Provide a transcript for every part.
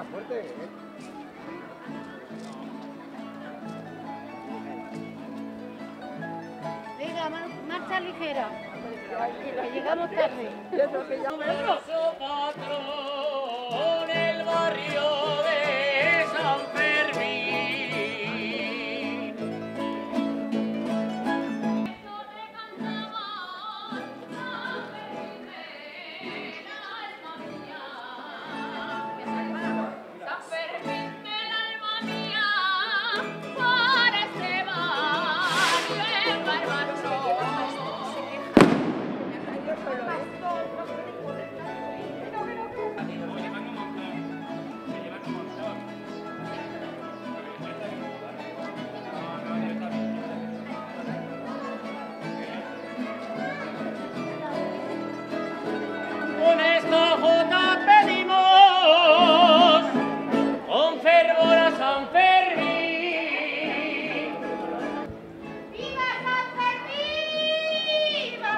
Era fuerte, ¿eh? Venga, marcha ligera. Que llegamos tarde. Patrón, el barrio de San Fermín. San Fermín del alma mía, por este barrio en Barbastro. Con esta jota pedimos con fervor a San Fermín. ¡Viva San Fermín! ¡Viva!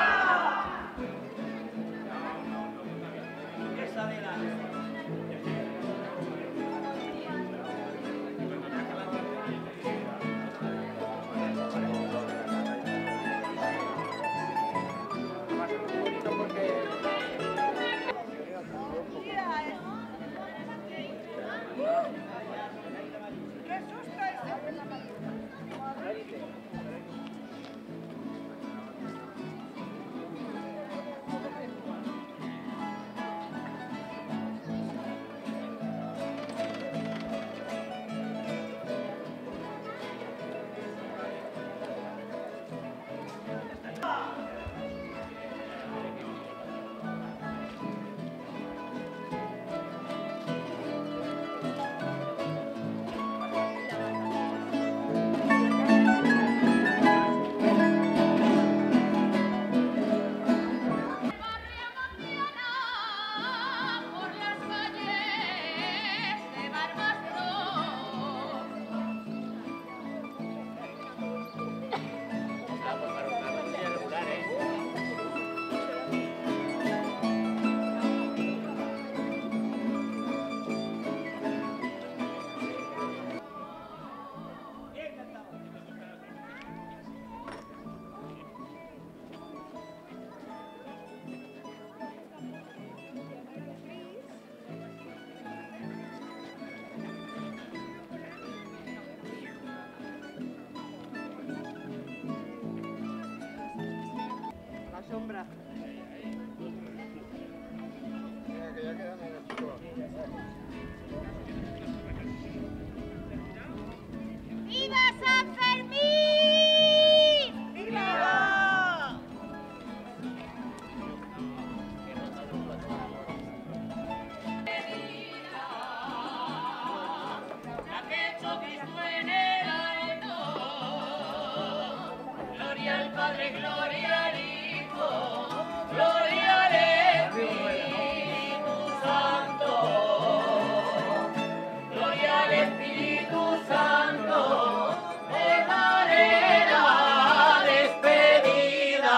Por las calles de Barbastro. La sombra. Mira, que ya quedan en el chico. ¡Viva San Fermín! ¡Viva! La que choquis suene alto. Gloria al Padre, gloria al Hijo, gloria al Espíritu Santo. Gloria al Espíritu Santo. De manera despedida.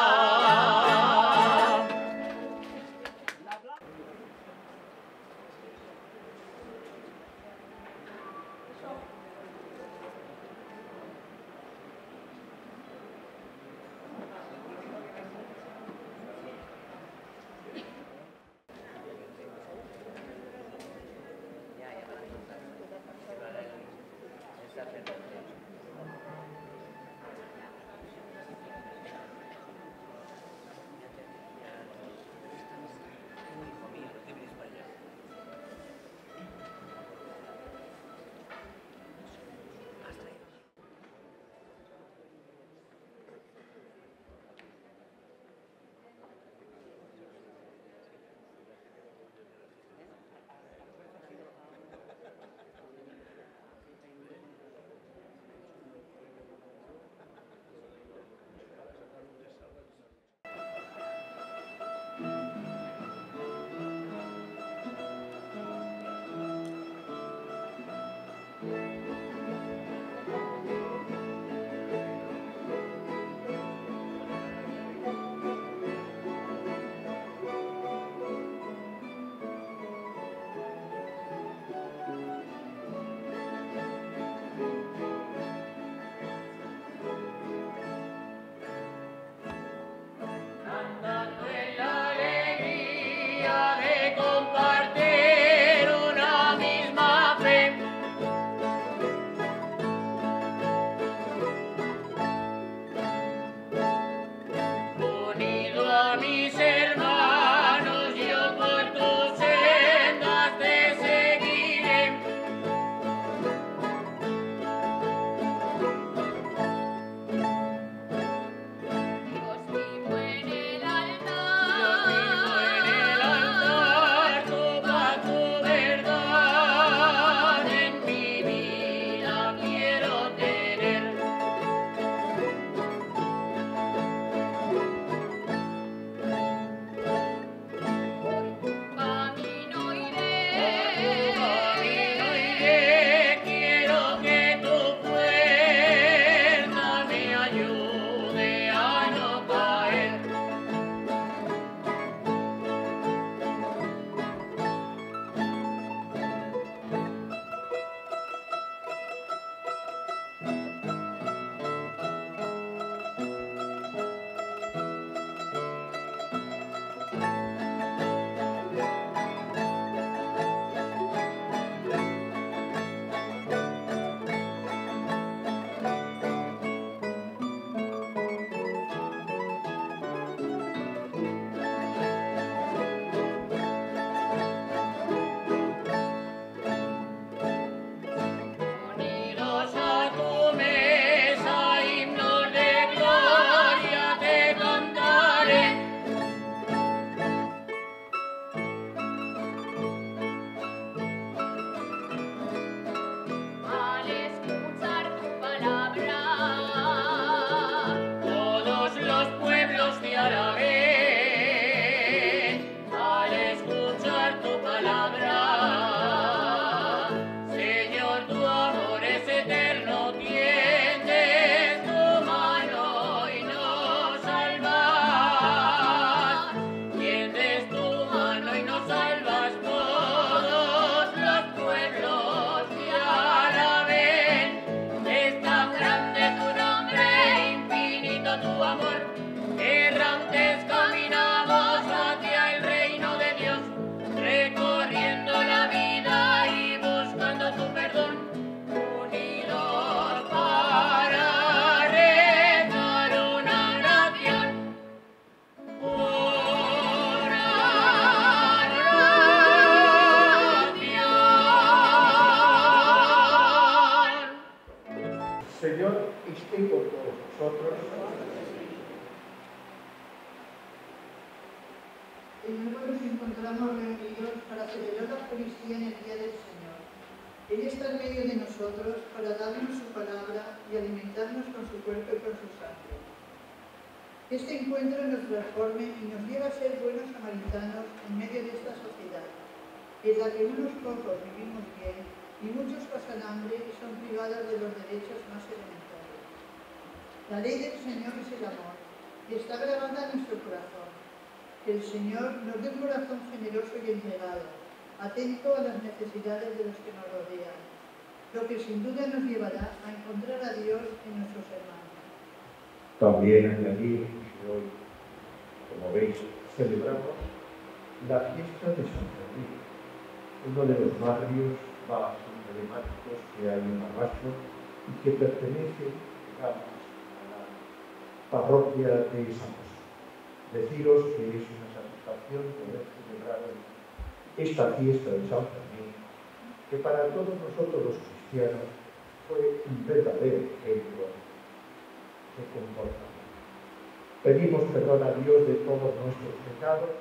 De nuevo nos encontramos reunidos para celebrar la Eucaristía en el Día del Señor. Él está en medio de nosotros para darnos su palabra y alimentarnos con su cuerpo y con su sangre. Este encuentro nos transforma y nos lleva a ser buenos samaritanos en medio de esta sociedad, en la que unos pocos vivimos bien y muchos pasan hambre y son privados de los derechos más elementales. La ley del Señor es el amor y está grabada en nuestro corazón. Que el Señor nos dé un corazón generoso y entregado, atento a las necesidades de los que nos rodean, lo que sin duda nos llevará a encontrar a Dios en nuestros hermanos. También añadir que hoy, como veis, celebramos la fiesta de San Fermín, uno de los barrios más emblemáticos que hay en Barbastro y que pertenece, digamos, a la parroquia de San José. Deciros que es una satisfacción poder celebrar esta fiesta de San Fermín, que para todos nosotros los cristianos fue un verdadero ejemplo de comportamiento. Pedimos perdón a Dios de todos nuestros pecados.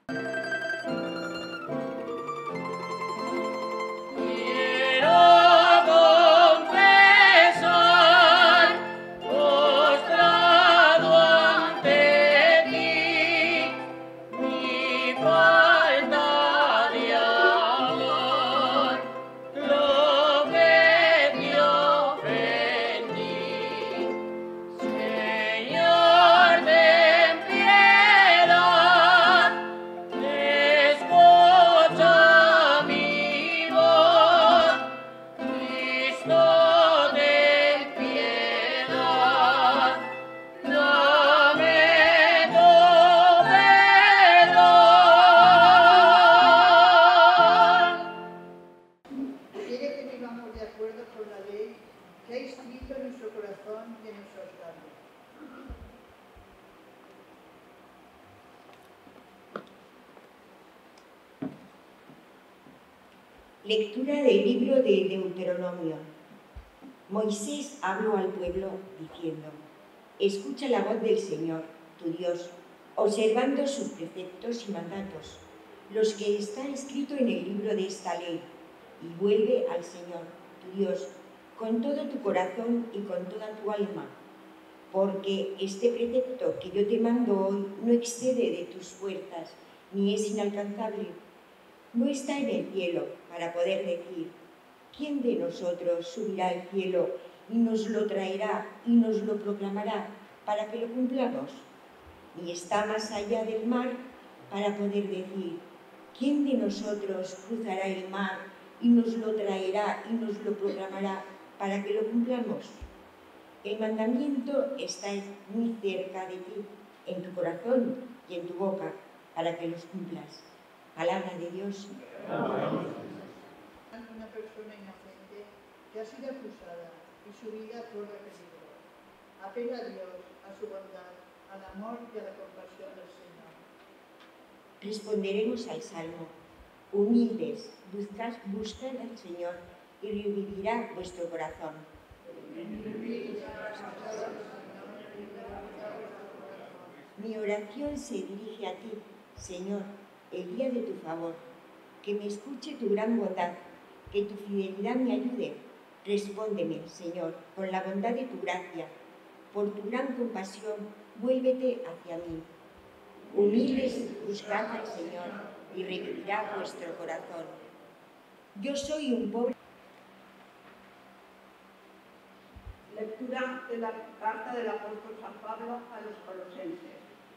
Lectura del libro de Deuteronomio. Moisés habló al pueblo diciendo: escucha la voz del Señor, tu Dios, observando sus preceptos y mandatos, los que están escritos en el libro de esta ley, y vuelve al Señor, tu Dios, con todo tu corazón y con toda tu alma, porque este precepto que yo te mando hoy no excede de tus fuerzas, ni es inalcanzable. No está en el cielo para poder decir: ¿quién de nosotros subirá al cielo y nos lo traerá y nos lo proclamará para que lo cumplamos? Ni está más allá del mar para poder decir: ¿quién de nosotros cruzará el mar y nos lo traerá y nos lo proclamará para que lo cumplamos? El mandamiento está muy cerca de ti, en tu corazón y en tu boca, para que los cumplas. Palabra de Dios. Una persona inocente que ha sido acusada y su vida corre peligro. Apela a Dios, a su bondad, al amor y a la compasión del Señor. Responderemos al Salmo: humildes, buscad al Señor y revivirá vuestro corazón. Mi oración se dirige a ti, Señor, el día de tu favor. Que me escuche tu gran bondad, que tu fidelidad me ayude. Respóndeme, Señor, con la bondad de tu gracia. Por tu gran compasión, vuélvete hacia mí. Humildes, buscad al Señor y revivirá vuestro corazón. Yo soy un pobre. Lectura de la carta del apóstol San Pablo a los Colosenses.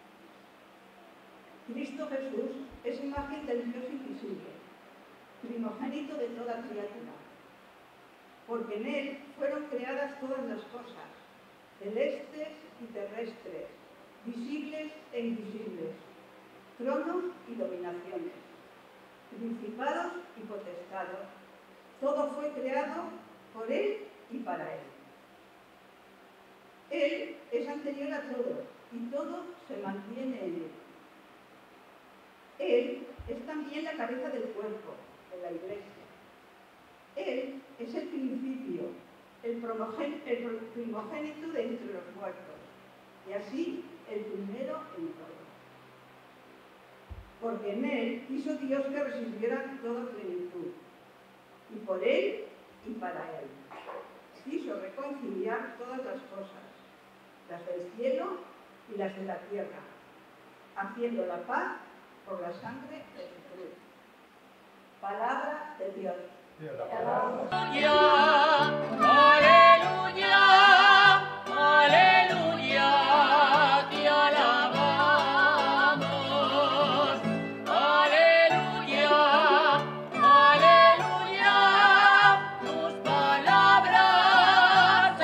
Cristo Jesús es imagen del Dios invisible, primogénito de toda criatura, porque en Él fueron creadas todas las cosas, celestes y terrestres, visibles e invisibles, tronos y dominaciones, principados y potestados. Todo fue creado por Él y para Él. Él es anterior a todo y todo se mantiene en Él. Él es también la cabeza del cuerpo, de la Iglesia. Él es el principio, el primogénito de entre los muertos, y así el primero en todo. porque en él quiso Dios que residiera toda plenitud, y por él y para él. Quiso reconciliar todas las cosas, las del cielo y las de la tierra, haciendo la paz por la sangre de su cruz. Palabra de Dios. Aleluya, aleluya, aleluya, te alabamos. Aleluya, aleluya, tus palabras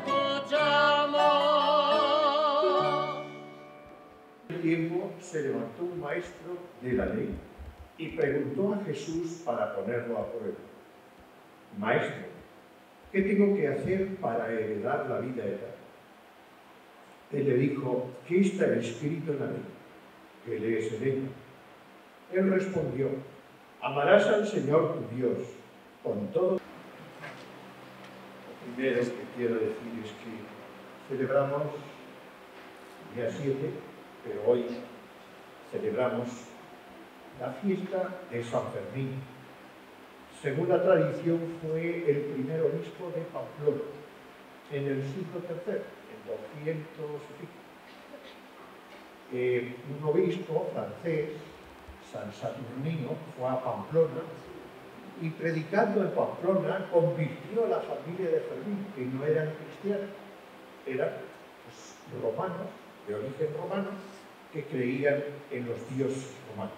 escuchamos. En aquel tiempo se levantó un maestro de la ley y preguntó a Jesús para ponerlo a prueba: Maestro, ¿qué tengo que hacer para heredar la vida eterna? Él le dijo: ¿qué está escrito en la ley? ¿Qué lees en ella? Él respondió: amarás al Señor tu Dios con todo. Lo primero que quiero decir es que celebramos el día 7, pero hoy celebramos la fiesta de San Fermín. Según la tradición, fue el primer obispo de Pamplona en el siglo III, en 200 y pico. Un obispo francés, San Saturnino, fue a Pamplona y, predicando en Pamplona, convirtió a la familia de Fermín, que no eran cristianos, eran romanos, de origen romano, que creían en los dioses romanos.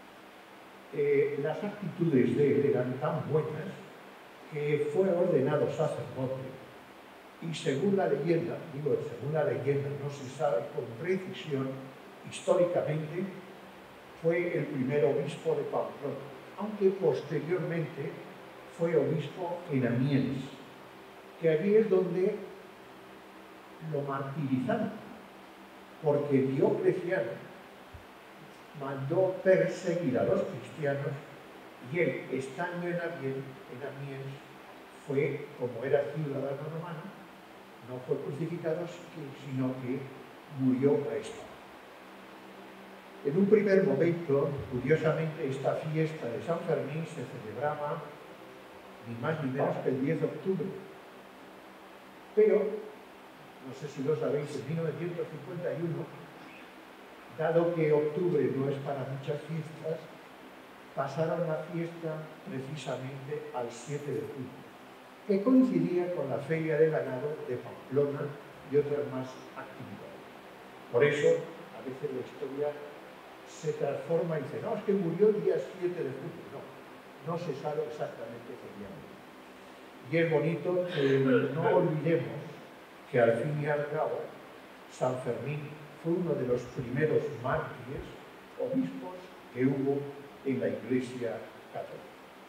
Las actitudes de él eran tan buenas que fue ordenado sacerdote y, según la leyenda, no se sabe con precisión, históricamente, fue el primer obispo de Pamplona, aunque posteriormente fue obispo en Amiens, que allí es donde lo martirizaron, porque Diocleciano mandó perseguir a los cristianos y él, estando en Amiens, fue, como era ciudadano romano, no fue crucificado, sino que murió a espada. En un primer momento, curiosamente, esta fiesta de San Fermín se celebraba ni más ni menos que el 10 de octubre. Pero, no sé si lo sabéis, en 1951, dado que octubre no es para muchas fiestas, pasaron la fiesta precisamente al 7 de julio, que coincidía con la Feria de Ganado de Pamplona y otras más actividades. Por eso, a veces la historia se transforma y dice: no, es que murió el día 7 de julio. No se sabe exactamente qué día murió. Y es bonito que no olvidemos que, al fin y al cabo, San Fermín fue uno de los primeros mártires, obispos, que hubo en la Iglesia católica.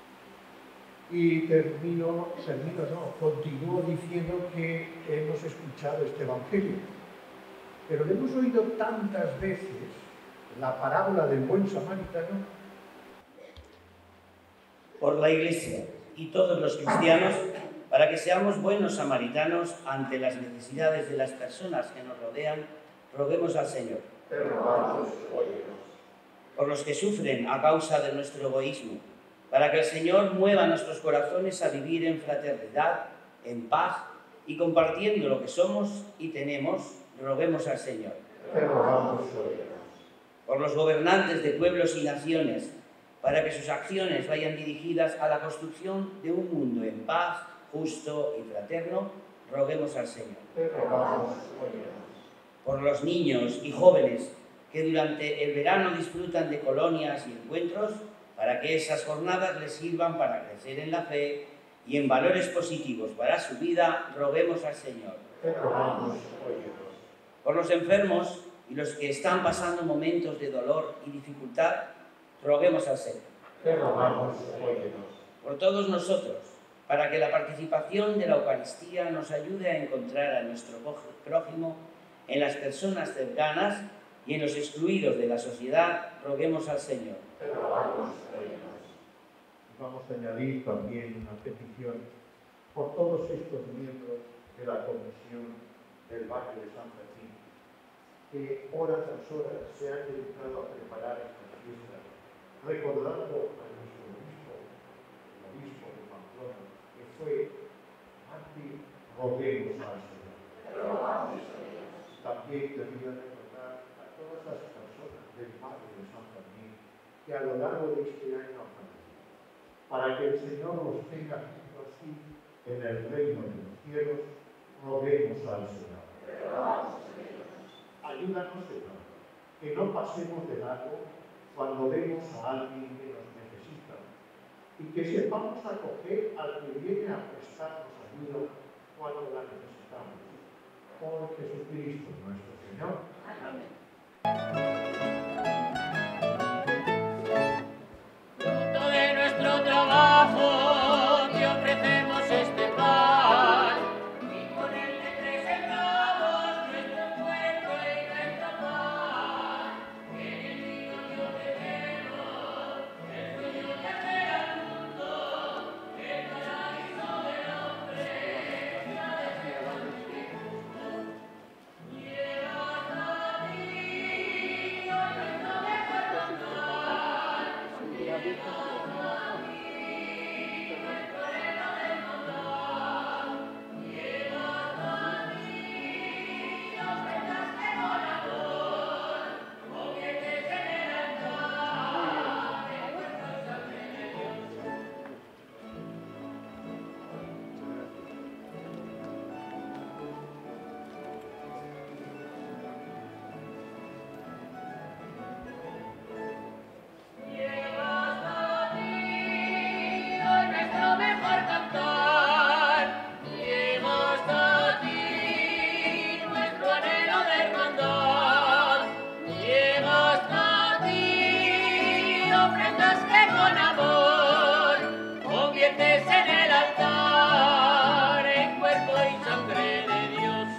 Y continúo diciendo que hemos escuchado este Evangelio, pero lo hemos oído tantas veces, la parábola del buen samaritano. Por la Iglesia y todos los cristianos, para que seamos buenos samaritanos ante las necesidades de las personas que nos rodean, roguemos al Señor. Por los que sufren a causa de nuestro egoísmo, para que el Señor mueva nuestros corazones a vivir en fraternidad, en paz y compartiendo lo que somos y tenemos, roguemos al Señor. Por los gobernantes de pueblos y naciones, para que sus acciones vayan dirigidas a la construcción de un mundo en paz, justo y fraterno, roguemos al Señor. Por los niños y jóvenes que durante el verano disfrutan de colonias y encuentros, para que esas jornadas les sirvan para crecer en la fe y en valores positivos para su vida, roguemos al Señor. Por los enfermos y los que están pasando momentos de dolor y dificultad, roguemos al Señor. Por todos nosotros, para que la participación de la Eucaristía nos ayude a encontrar a nuestro prójimo en las personas cercanas y en los excluidos de la sociedad, roguemos al Señor. Vamos a añadir también una petición por todos estos miembros de la Comisión del Barrio de San Fermín, que horas tras horas se han dedicado a preparar esta fiesta recordando a nuestro obispo, el obispo de Pamplona, que fue mártir, roguemos al Señor. También quería recordar a todas las personas del Padre de San Fermín que a lo largo de este año han fallecido, para que el Señor los tenga junto a sí en el reino de los cielos, roguemos al Señor. Ayúdanos, Señor, que no pasemos de largo cuando vemos a alguien que nos necesita y que sepamos acoger al que viene a prestarnos ayuda cuando la necesitamos. Por Jesucristo nuestro Señor. Amén. Fruto de nuestro trabajo, te ofrecemos este pan y con él te presentamos nuestro cuerpo y nuestro pan. En el vino te ofrecemos el sueño que espera al mundo, el paraíso del hombre, la deseo del Cristo. Llegas a ti, oh nuestro mejor cantar. Llegas a ti, nuestro anhelo de mandar. Llegas a ti, ofrendas que con amor conviertes en el altar, el cuerpo y sangre de Dios. Llegas a ti, oh nuestro mejor cantar. Llegas a ti, nuestro anhelo de hermandad. Llegas a ti, ofrendas que con amor conviertes en el altar, en cuerpo y sangre de Dios.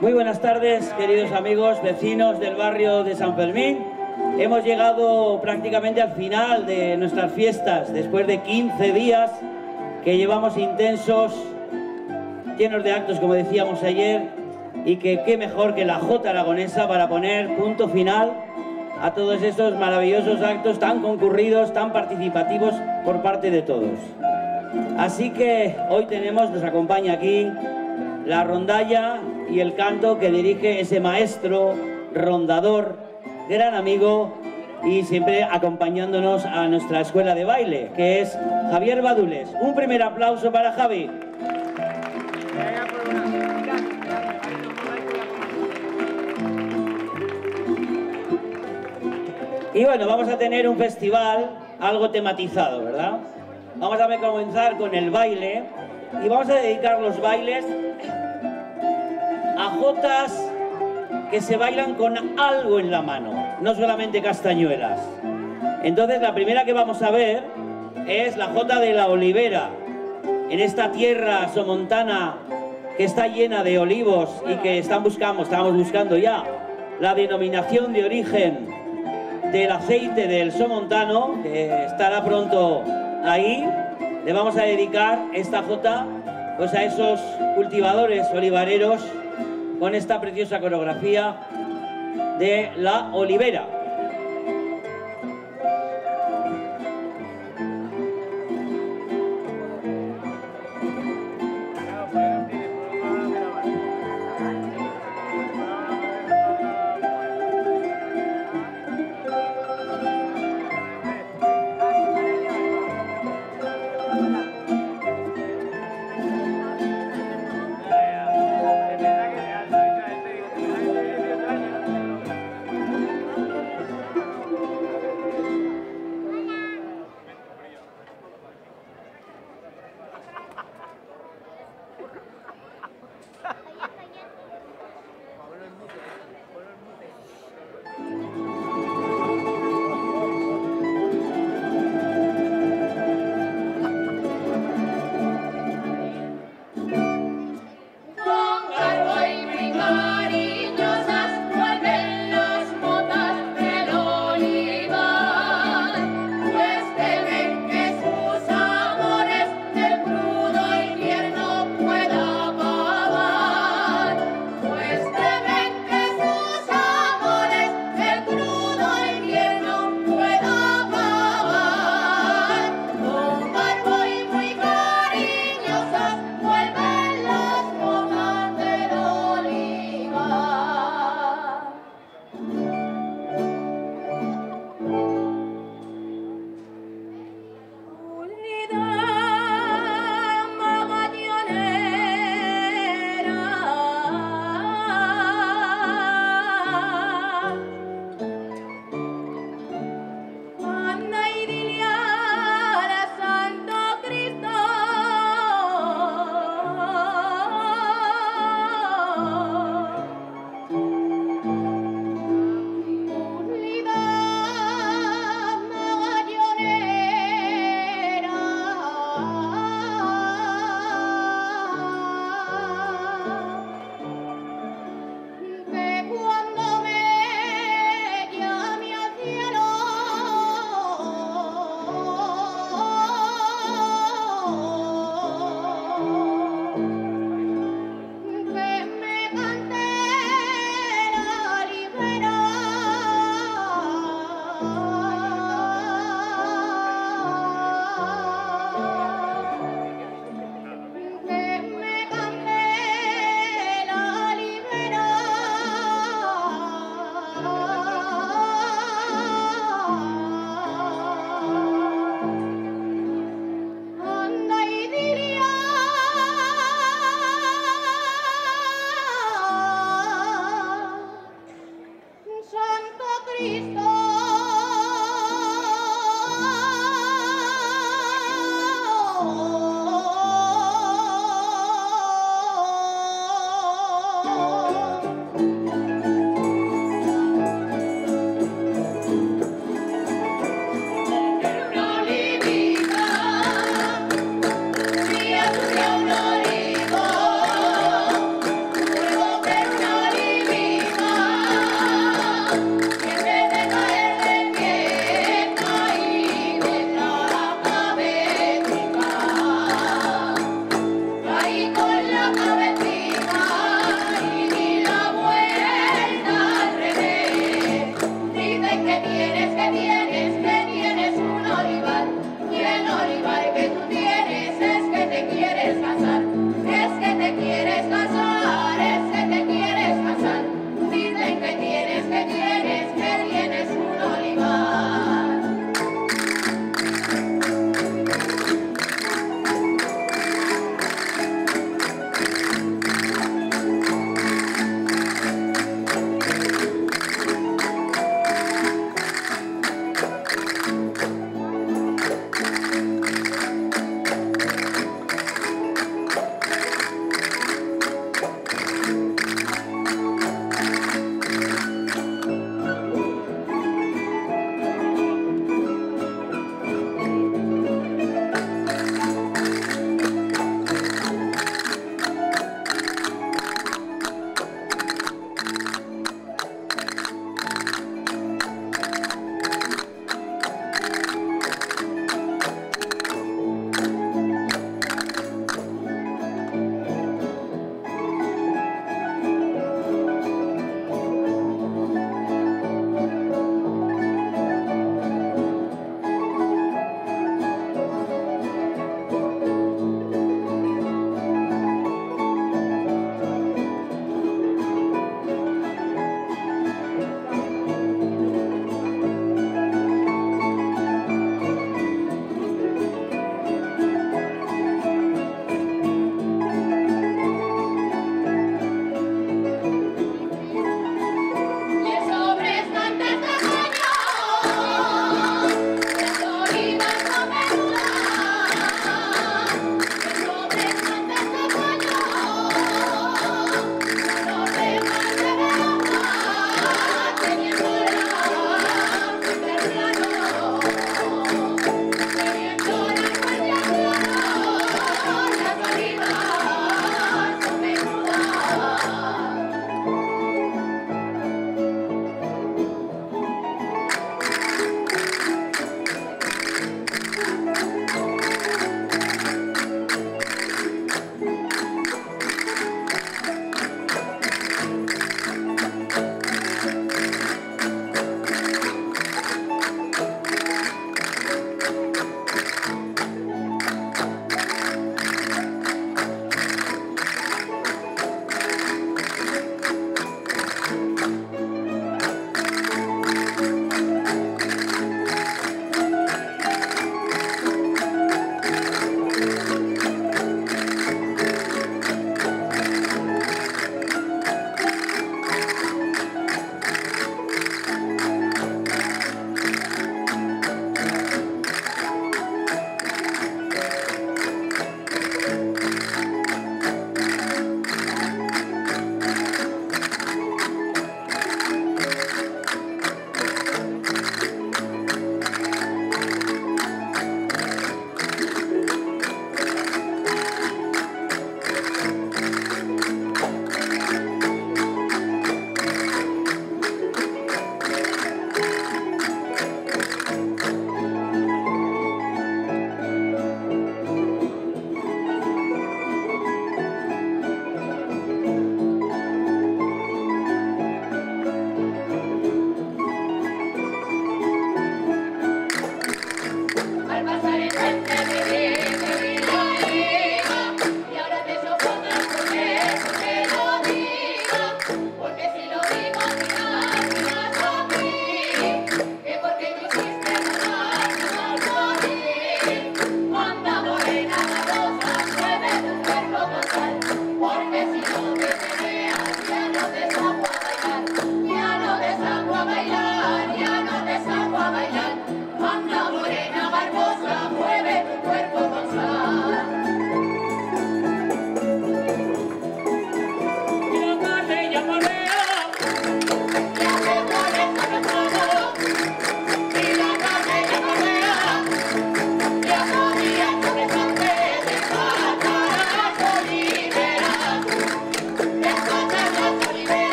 Muy buenas tardes, queridos amigos, vecinos del barrio de San Fermín. Hemos llegado prácticamente al final de nuestras fiestas, después de 15 días que llevamos intensos, llenos de actos, como decíamos ayer, y que qué mejor que la Jota Aragonesa para poner punto final a todos estos maravillosos actos tan concurridos, tan participativos por parte de todos. Así que hoy nos acompaña aquí la rondalla y el canto que dirige ese maestro, rondador, gran amigo y siempre acompañándonos a nuestra escuela de baile, que es Javier Badules. Un primer aplauso para Javi. Y bueno, vamos a tener un festival algo tematizado, ¿verdad? Vamos a comenzar con el baile y vamos a dedicar los bailes a jotas que se bailan con algo en la mano, no solamente castañuelas. Entonces la primera que vamos a ver es la jota de la olivera, en esta tierra somontana que está llena de olivos y que estamos buscando ya la denominación de origen del aceite del somontano, que estará pronto ahí. Le vamos a dedicar esta jota pues a esos cultivadores olivareros con esta preciosa coreografía de la olivera.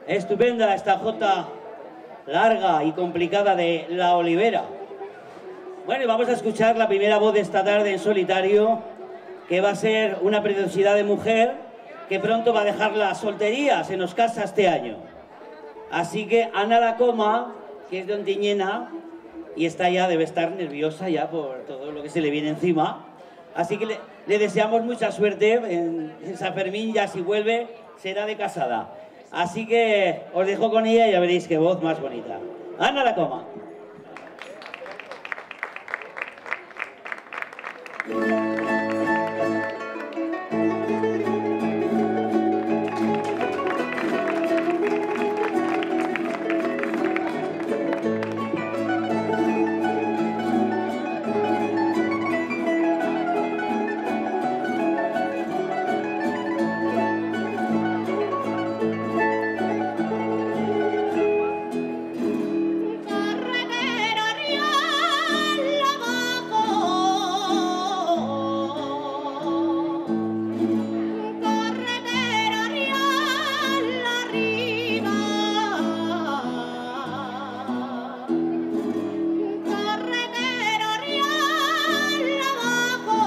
Estupenda esta jota larga y complicada de La Olivera. Bueno, y vamos a escuchar la primera voz de esta tarde en solitario, que va a ser una preciosidad de mujer que pronto va a dejar la soltería, se nos casa este año. Así que Ana la Coma, que es de Ontiñena, y está ya, debe estar nerviosa ya por todo lo que se le viene encima. Así que le deseamos mucha suerte en San Fermín, ya si vuelve será de casada. Así que os dejo con ella y ya veréis qué voz más bonita. Ana la Coma. Carretera real abajo, carretera real arriba, carretera real abajo.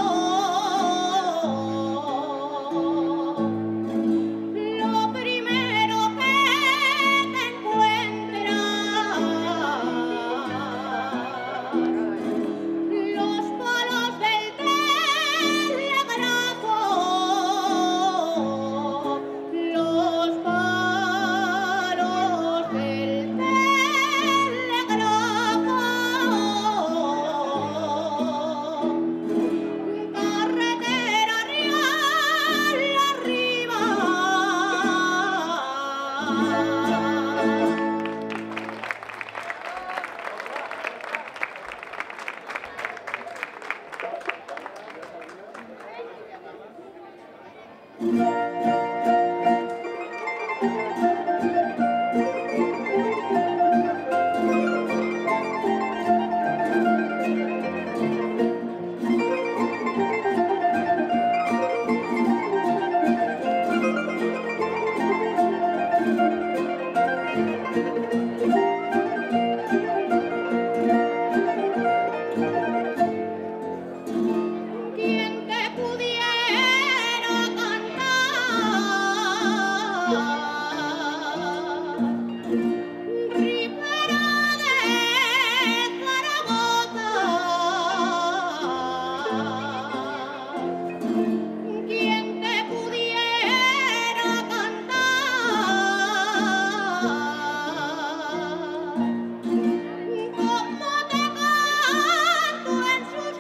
Lo primero que te encuentras, los palos del telégrafo, los palos del telégrafo, carretera real arriba. Quien te pudiera cantar Ribera de Zaragoza, quien te pudiera cantar como te canto en sus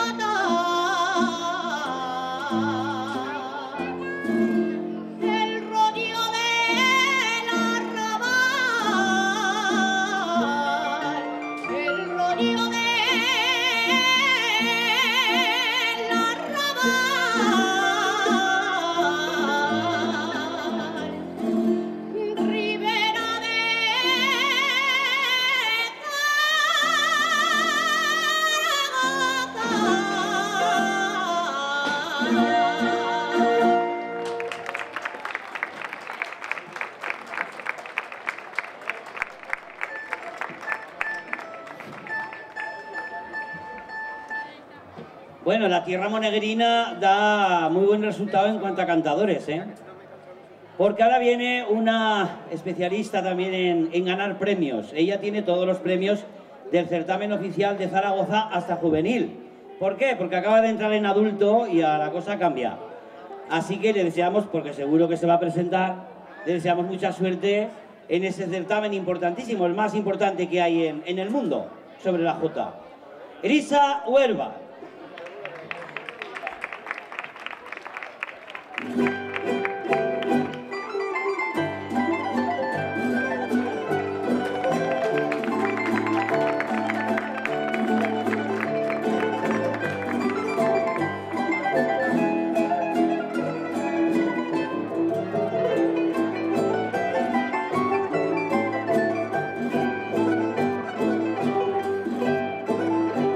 botas, el rollo del arrabal, el rollo del arrabal, Ribera de Zaragoza. Bueno, la tierra monegrina da muy buen resultado en cuanto a cantadores, ¿eh? Porque ahora viene una especialista también en ganar premios. Ella tiene todos los premios del certamen oficial de Zaragoza hasta juvenil. ¿Por qué? Porque acaba de entrar en adulto y a la cosa cambia. Así que le deseamos, porque seguro que se va a presentar, le deseamos mucha suerte en ese certamen importantísimo, el más importante que hay en el mundo sobre la jota. Elisa Huelva.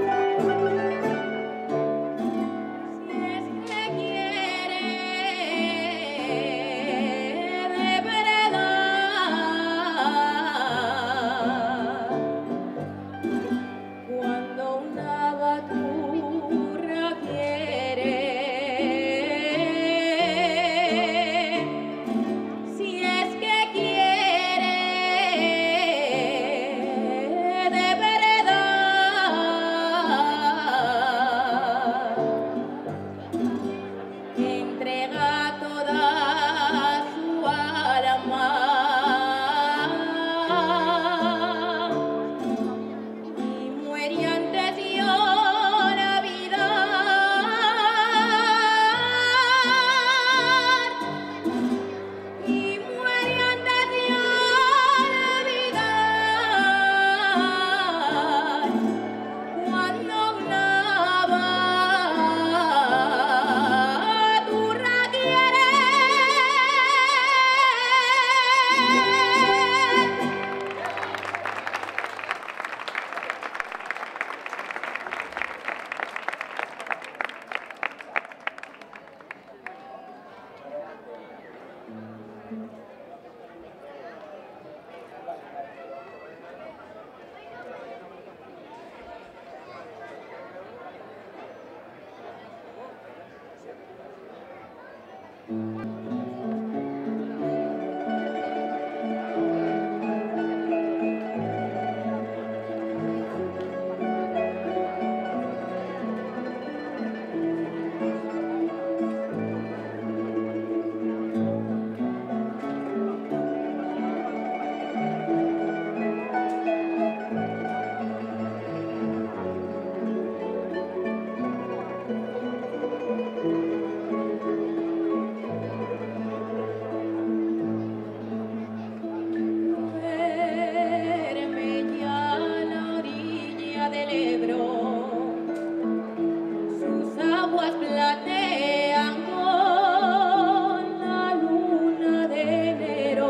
Si es que quiere del Ebro. Sus aguas platean con la luna de enero.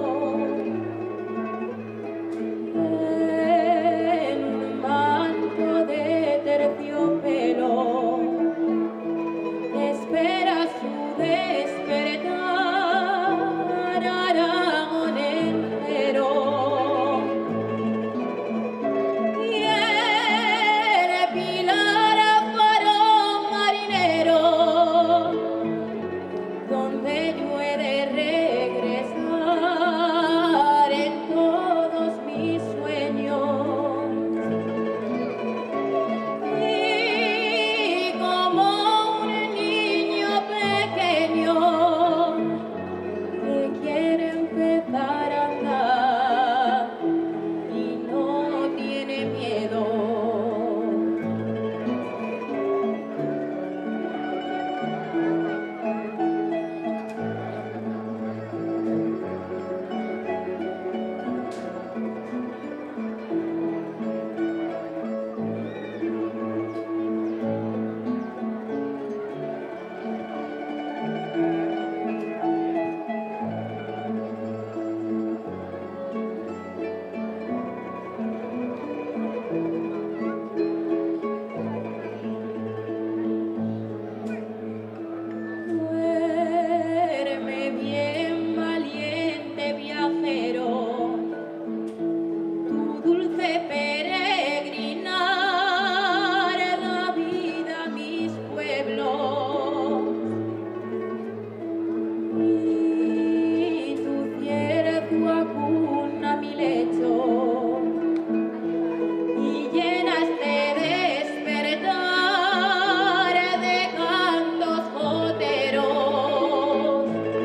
En un manto de terciopelo espera su despertar Aragón entero. Y el pilar faro marinero, donde yo he de regresar en todos mis sueños. Y como un niño pequeño que quiere empezar a andar y no tiene miedo. Duerme bien, valiente viajero, tu dulce peregrinar la vida a mis pueblos. Y tu cierzo acuna mi lecho y llenas de despertar de cantos joteros.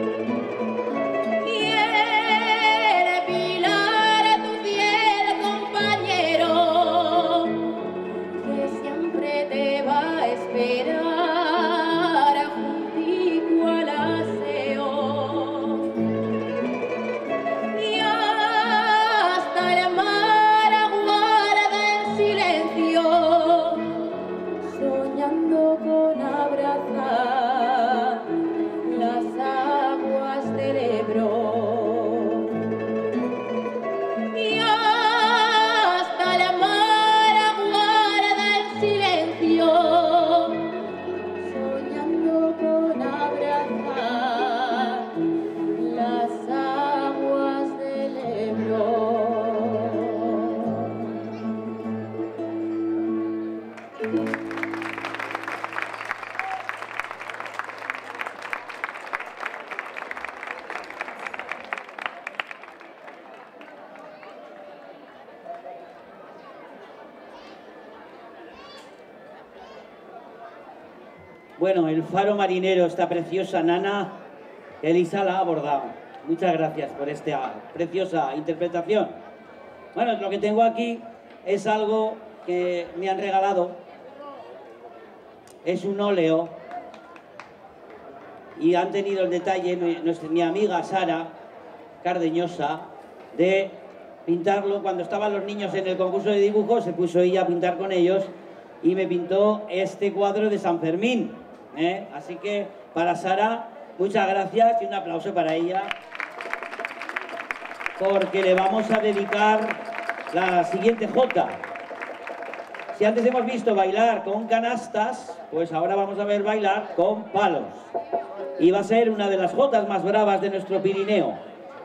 Y el pilar, tu fiel compañero, que siempre te va a esperar juntico al aseo. Y hasta el mar aguarda en silencio, soñando con abrazar las aguas del Ebro. Y hasta el mar aguarda en silencio, soñando con abrazar las aguas del Ebro. Bueno, el faro marinero, esta preciosa nana, Elisa la ha abordado. Muchas gracias por esta preciosa interpretación. Bueno, lo que tengo aquí es algo que me han regalado. Es un óleo. Y han tenido el detalle, mi amiga Sara Cardeñosa, de pintarlo. Cuando estaban los niños en el concurso de dibujo, se puso ella a pintar con ellos y me pintó este cuadro de San Fermín. Así que para Sara, muchas gracias y un aplauso para ella, porque le vamos a dedicar la siguiente jota. Si antes hemos visto bailar con canastas, pues ahora vamos a ver bailar con palos. Y va a ser una de las jotas más bravas de nuestro Pirineo.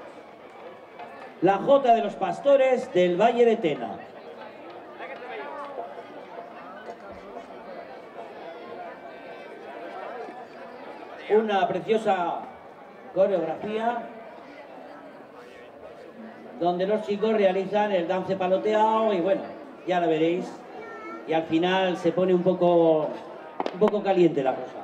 La jota de los pastores del Valle de Tena. Una preciosa coreografía donde los chicos realizan el dance paloteado y bueno, ya lo veréis. Y al final se pone un poco caliente la cosa.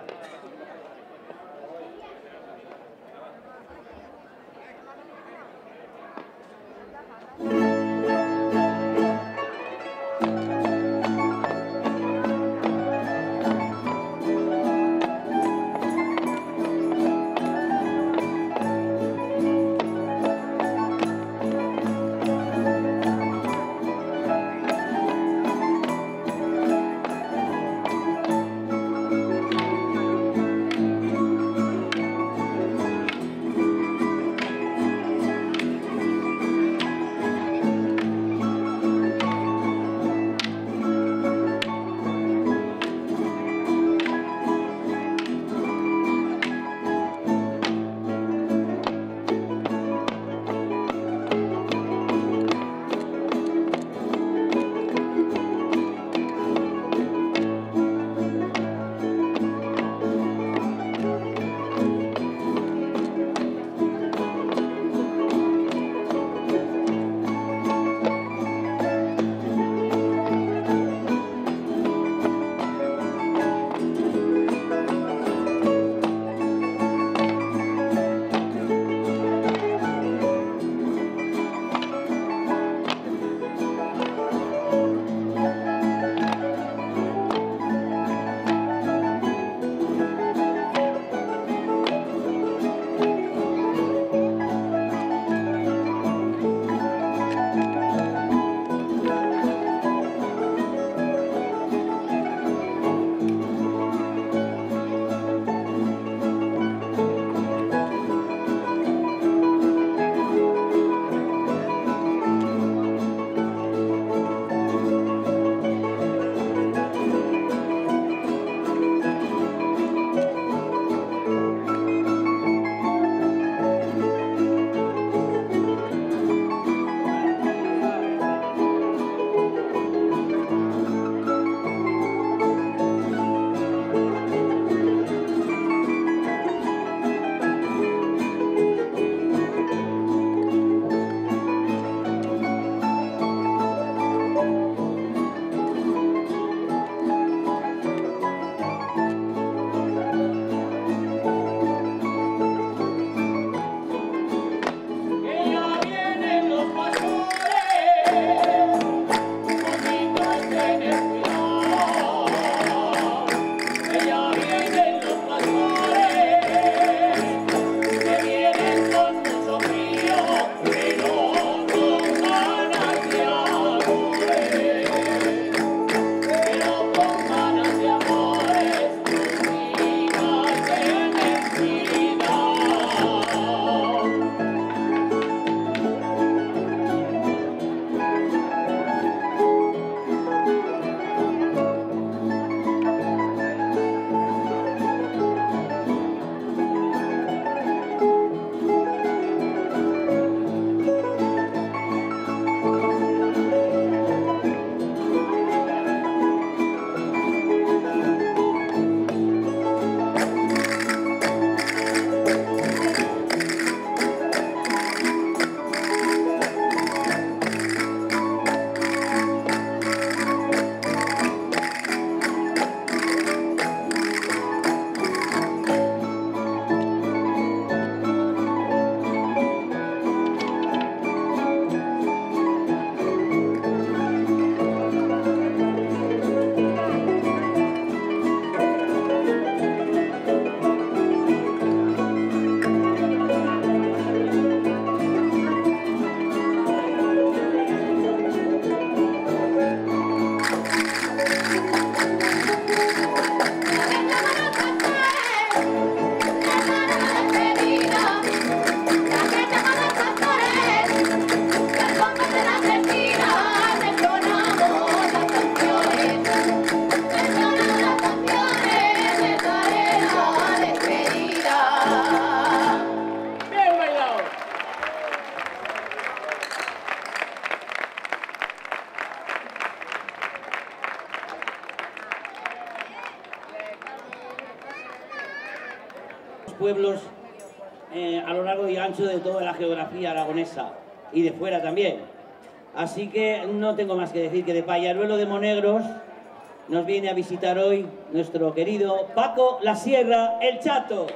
pueblos a lo largo y ancho de toda la geografía aragonesa y de fuera también. Así que no tengo más que decir que de Pallaruelo de Monegros nos viene a visitar hoy nuestro querido Paco La Sierra, el Chato.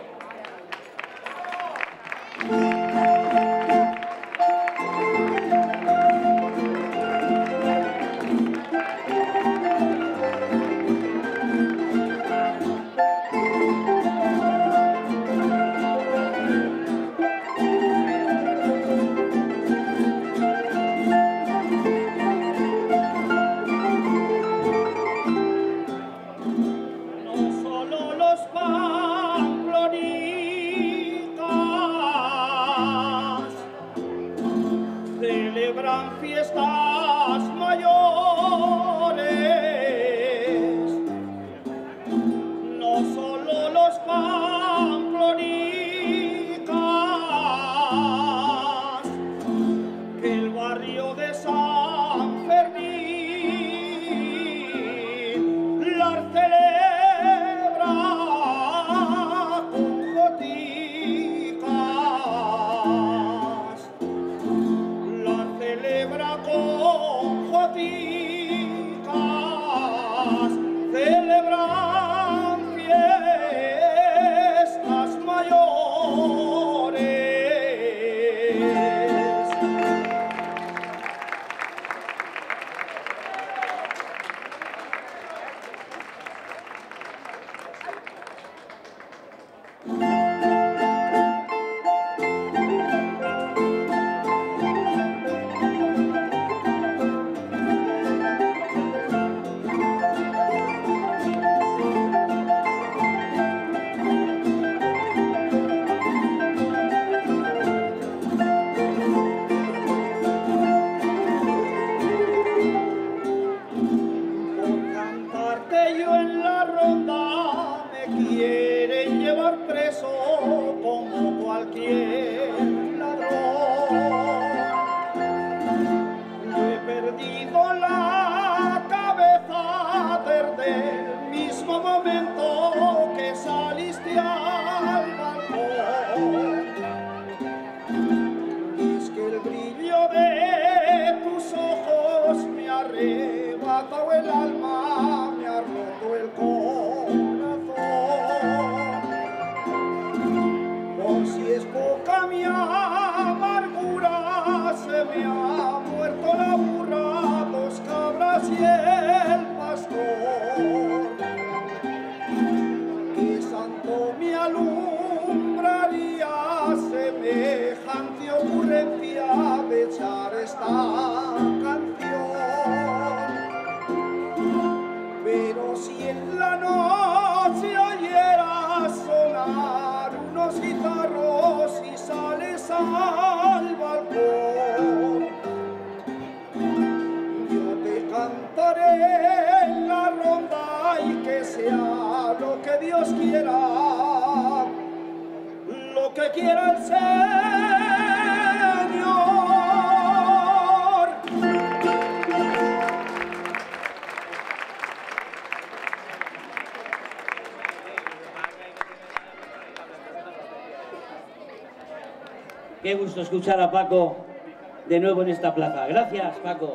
Qué gusto escuchar a Paco de nuevo en esta plaza. Gracias, Paco.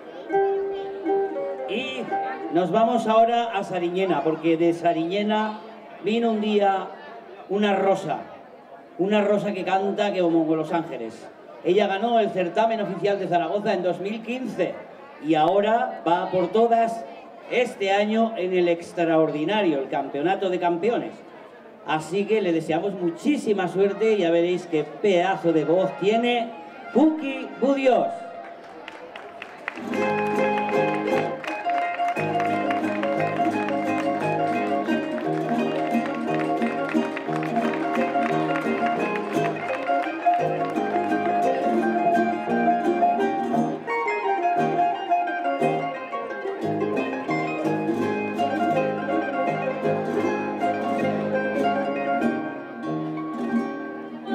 Y nos vamos ahora a Sariñena, porque de Sariñena vino un día una rosa que canta como Los Ángeles. Ella ganó el certamen oficial de Zaragoza en 2015 y ahora va por todas este año en el extraordinario, el Campeonato de Campeones. Así que le deseamos muchísima suerte y ya veréis qué pedazo de voz tiene Puki Budios.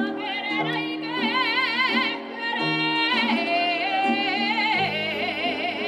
Querer hay que querer.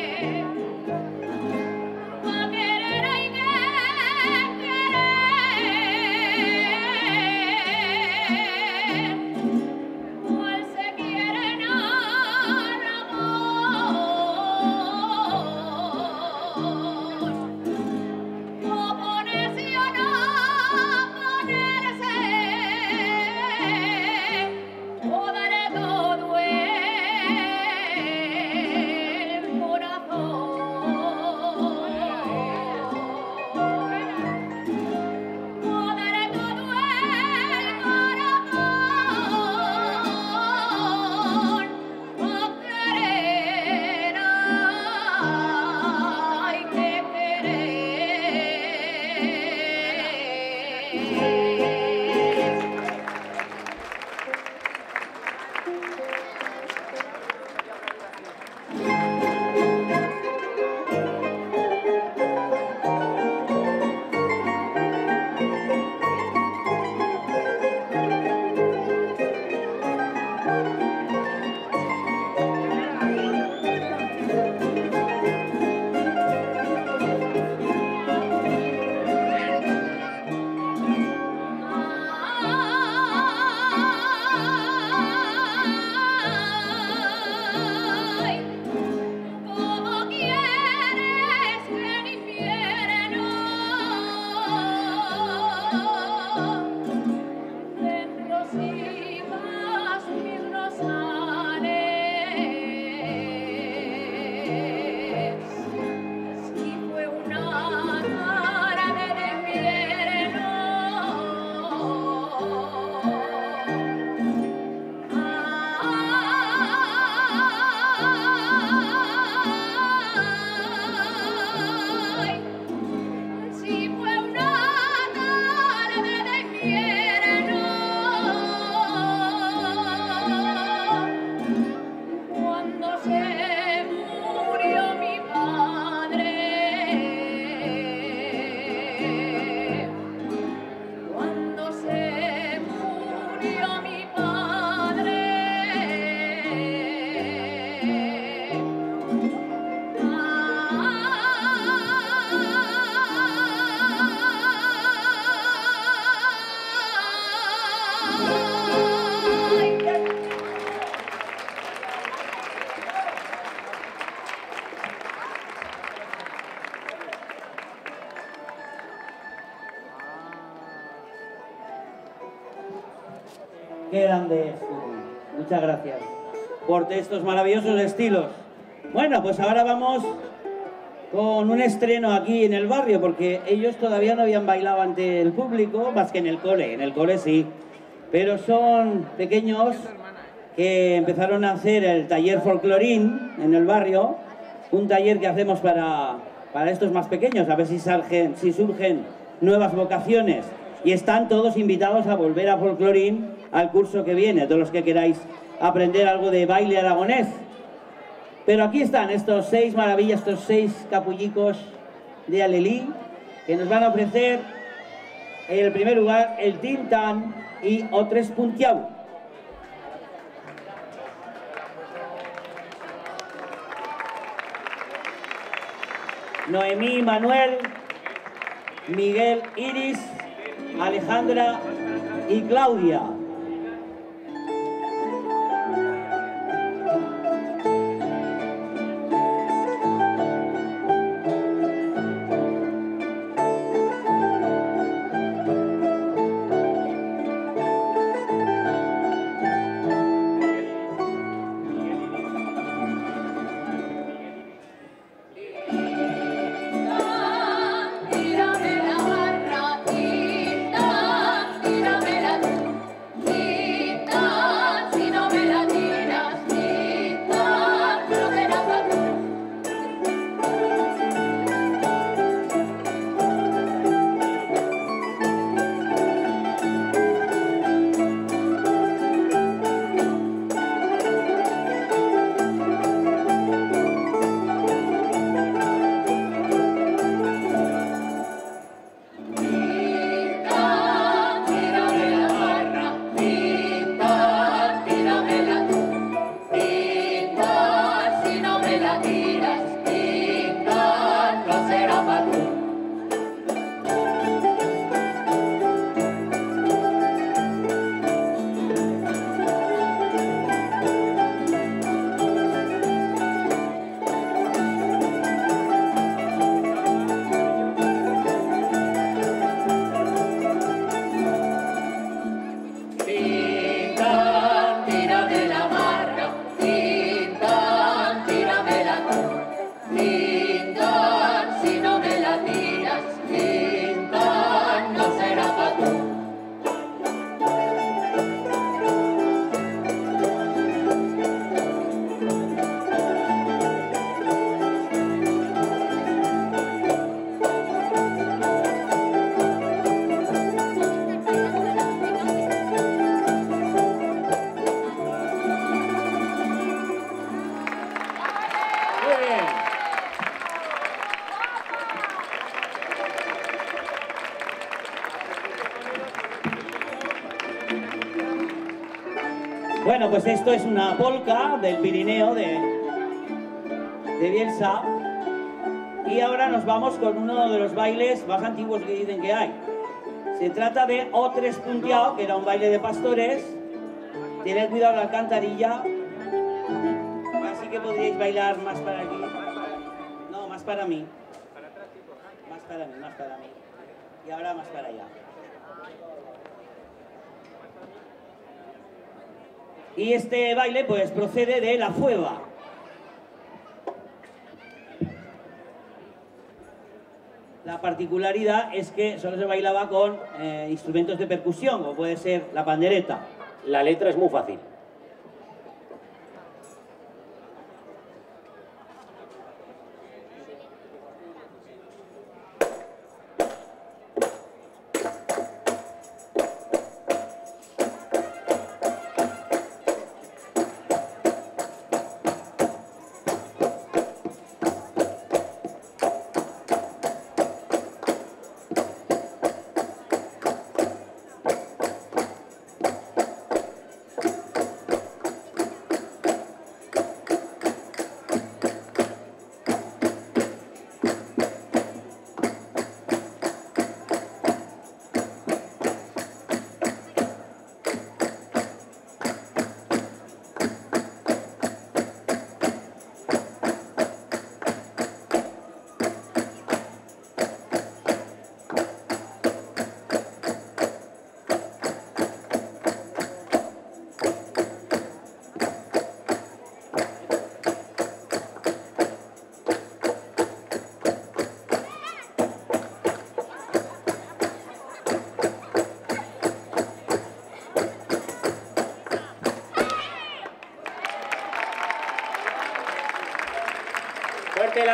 Qué grande es. Muchas gracias por estos maravillosos estilos. Bueno, pues ahora vamos con un estreno aquí en el barrio, porque ellos todavía no habían bailado ante el público, más que en el cole sí. Pero son pequeños que empezaron a hacer el taller folclorín en el barrio, un taller que hacemos para estos más pequeños, a ver si surgen nuevas vocaciones. Y están todos invitados a volver a folclorín al curso que viene, todos los que queráis aprender algo de baile aragonés. Pero aquí están estos 6 maravillas, estos 6 capullicos de Alelí, que nos van a ofrecer en el primer lugar el Tintán y O Tres Puntiau. Noemí, Manuel, Miguel, Iris, Alejandra y Claudia. Bueno, pues esto es una polca del Pirineo de Bielsa. Y ahora nos vamos con uno de los bailes más antiguos que dicen que hay. Se trata de O Tres Puntiau, que era un baile de pastores. Tened cuidado la alcantarilla. Así que podríais bailar más para aquí. No, más para mí. Más para mí, más para mí. Y ahora más para allá. Y este baile pues procede de la fueva. La particularidad es que solo se bailaba con instrumentos de percusión, como puede ser la pandereta. La letra es muy fácil.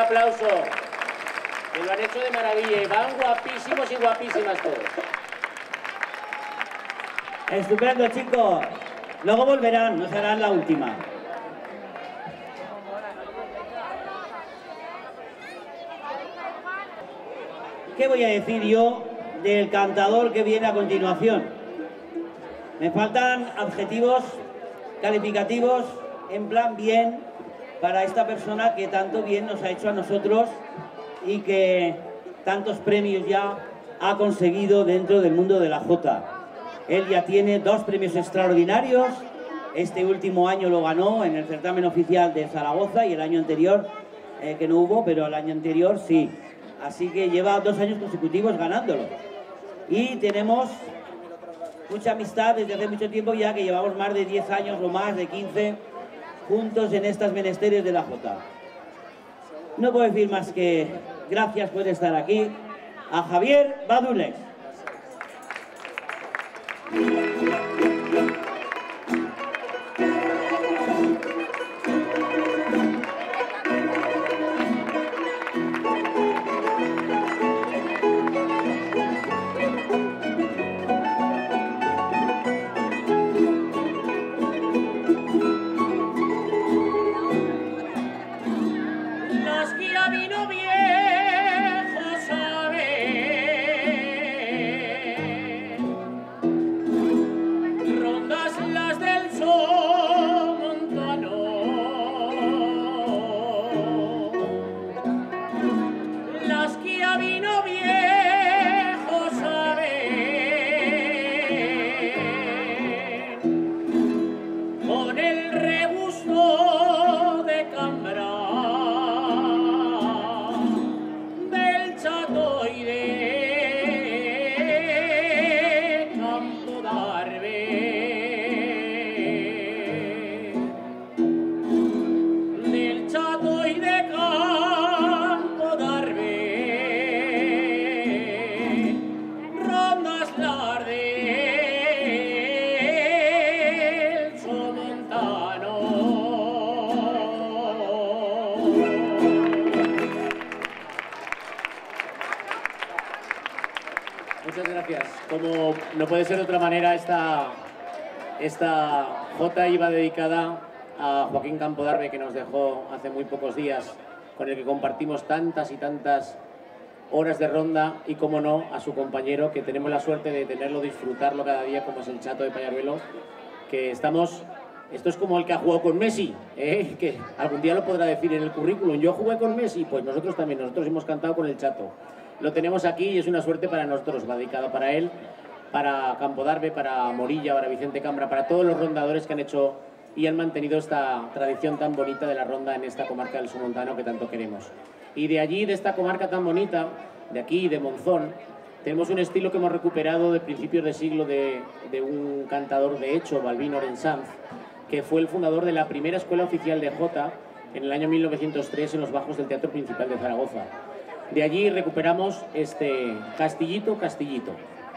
aplauso. Que lo han hecho de maravilla y van guapísimos y guapísimas todos. Estupendo, chicos. Luego volverán, no será la última. ¿Qué voy a decir yo del cantador que viene a continuación? Me faltan adjetivos calificativos en plan bien para esta persona que tanto bien nos ha hecho a nosotros y que tantos premios ya ha conseguido dentro del mundo de la jota. Él ya tiene 2 premios extraordinarios. Este último año lo ganó en el certamen oficial de Zaragoza y el año anterior, que no hubo, pero el año anterior sí. Así que lleva 2 años consecutivos ganándolo. Y tenemos mucha amistad desde hace mucho tiempo ya, que llevamos más de 10 años o más, de 15, juntos en estas menesteres de la jota. No puedo decir más que gracias por estar aquí a Javier Badulex. Los que a vino viejo saben, rondas las del Somontano, las que a vino viejo saben, con el regusto de cambra del Chato y de Campo d'Arbe, del Chato y de Campo d'Arbe, rondas las del Somontano. Muchas gracias. Como no puede ser de otra manera, esta jota iba dedicada a Joaquín Campo d'Arbe, que nos dejó hace muy pocos días, con el que compartimos tantas y tantas horas de ronda, y como no, a su compañero, que tenemos la suerte de tenerlo, disfrutarlo cada día, como es el Chato de Pallaruelo, que estamos... Esto es como el que ha jugado con Messi, que algún día lo podrá decir en el currículum. Yo jugué con Messi, pues nosotros también, nosotros hemos cantado con el Chato. Lo tenemos aquí y es una suerte para nosotros, va dedicado para él, para Campo d'Arbe, para Morilla, para Vicente Cambra, para todos los rondadores que han hecho y han mantenido esta tradición tan bonita de la ronda en esta comarca del Somontano que tanto queremos. Y de allí, de esta comarca tan bonita, de aquí, de Monzón, tenemos un estilo que hemos recuperado de principios de siglo de un cantador de hecho, Balbín Orensanz, que fue el fundador de la primera escuela oficial de jota en el año 1903 en los bajos del Teatro Principal de Zaragoza. De allí recuperamos este Castillito, Castillito.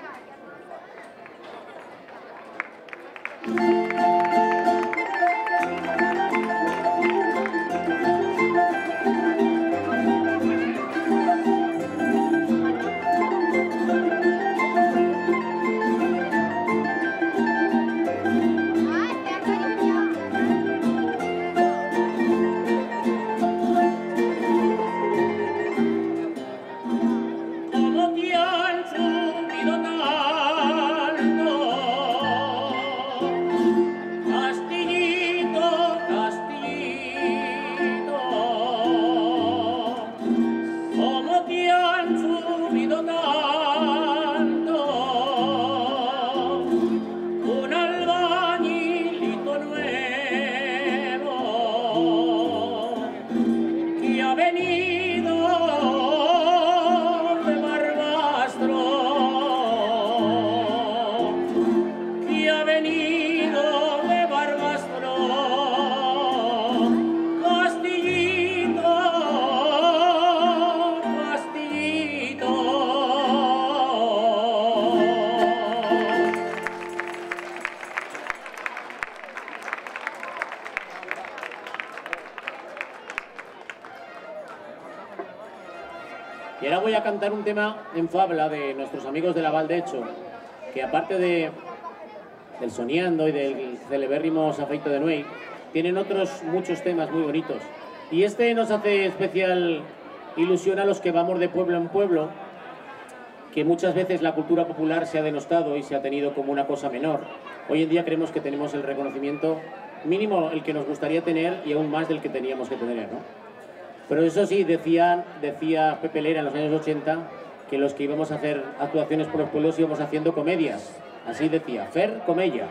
Como te han subido tanto, Castillito, Castillito, como te han subido tanto, un albañilito nuevo que ha venido de Barbastro, que ha venido de Barbastro, Castillito, Castillito. Y ahora voy a cantar un tema en fabla de nuestros amigos de la Valdecho, que aparte del Soñando y del celebérrimo Safeito de Nuey, tienen otros muchos temas muy bonitos. Y este nos hace especial ilusión a los que vamos de pueblo en pueblo, que muchas veces la cultura popular se ha denostado y se ha tenido como una cosa menor. Hoy en día creemos que tenemos el reconocimiento mínimo, el que nos gustaría tener y aún más del que teníamos que tener, ¿no? Pero eso sí, decía Pepe Lera en los años 80 que los que íbamos a hacer actuaciones por los pueblos íbamos haciendo comedias. Así decía, Fer Comella.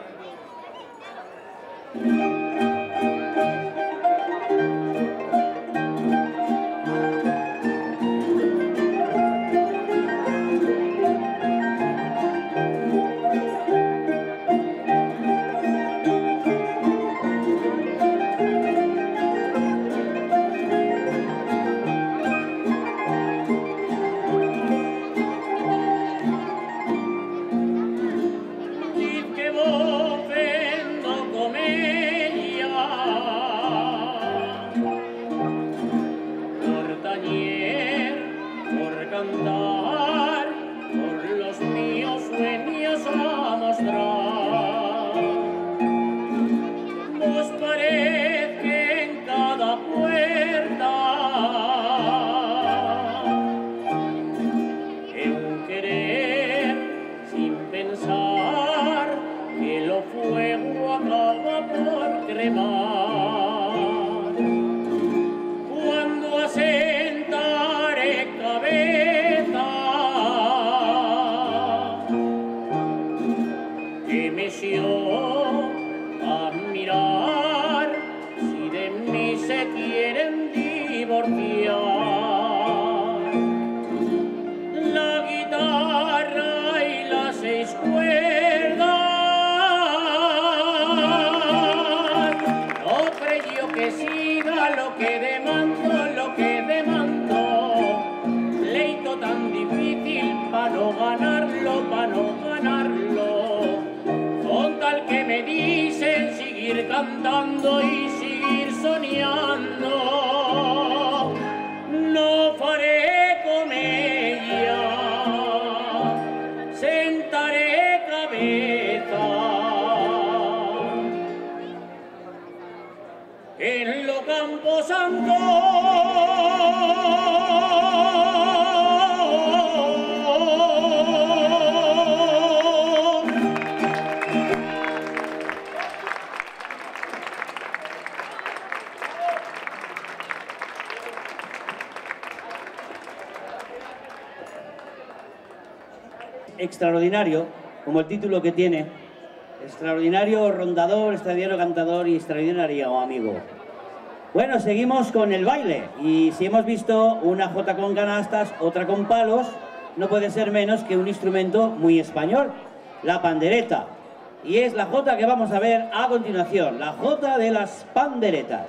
Cantando y seguir soñando, no faré comedia, sentaré cabeza en lo camposanto. Extraordinario, como el título que tiene, extraordinario rondador, extraordinario cantador y extraordinario amigo. Bueno, seguimos con el baile, y si hemos visto una jota con canastas, otra con palos, no puede ser menos que un instrumento muy español, la pandereta. Y es la jota que vamos a ver a continuación, la jota de las panderetas.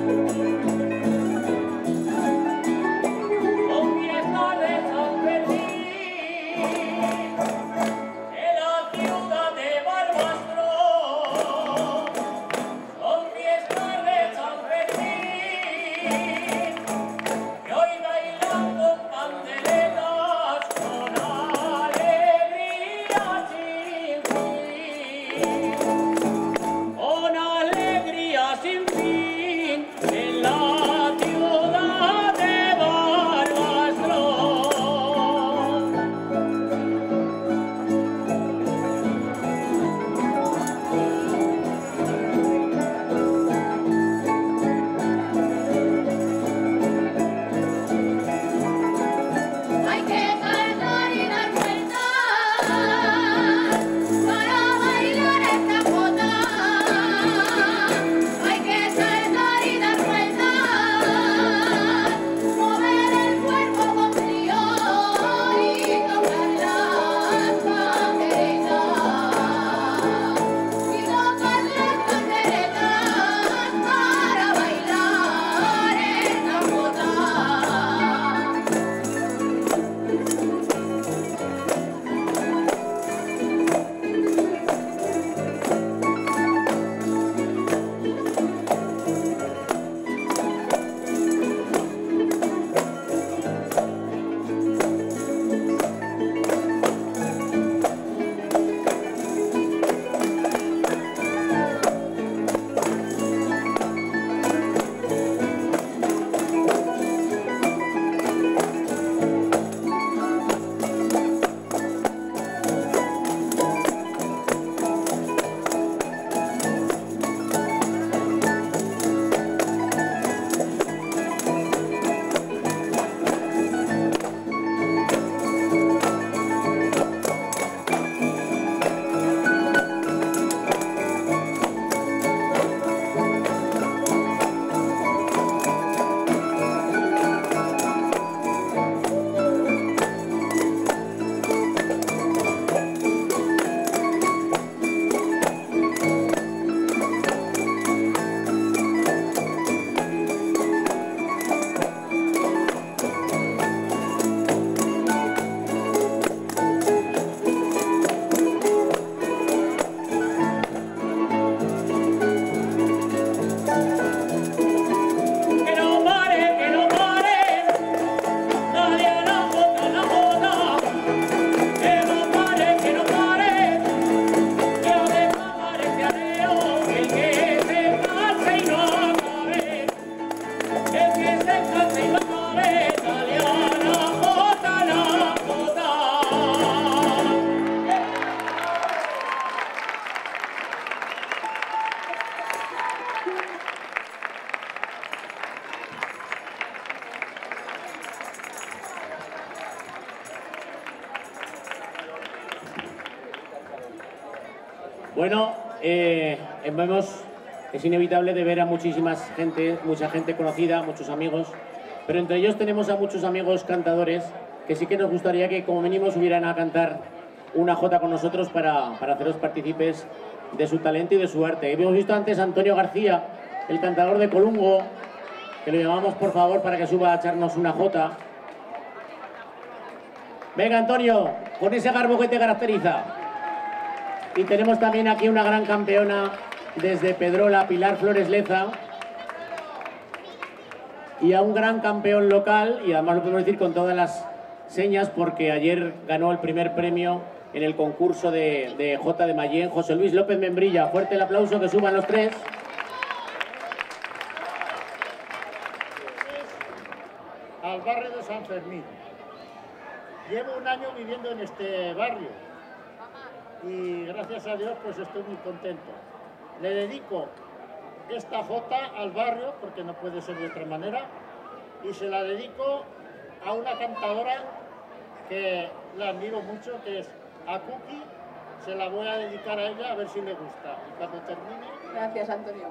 Con fiesta de San Fermín Bueno, es inevitable de ver a mucha gente conocida, muchos amigos, pero entre ellos tenemos a muchos amigos cantadores que sí que nos gustaría que como mínimo subieran a cantar una jota con nosotros para haceros partícipes de su talento y de su arte. Hemos visto antes a Antonio García, el cantador de Colungo, que lo llamamos por favor para que suba a echarnos una jota. Venga, Antonio, con ese garbo que te caracteriza. Y tenemos también aquí una gran campeona desde Pedrola, Pilar Flores Leza, y a un gran campeón local, y además lo podemos decir con todas las señas porque ayer ganó el primer premio en el concurso de Jota de Mayén, José Luis López Membrilla. Fuerte el aplauso, que suban los tres. Al barrio de San Fermín. Llevo un año viviendo en este barrio y gracias a Dios pues estoy muy contento. Le dedico esta jota al barrio porque no puede ser de otra manera y se la dedico a una cantadora que la admiro mucho, que es a Cookie. Se la voy a dedicar a ella a ver si le gusta. Y cuando termine... Gracias, Antonio.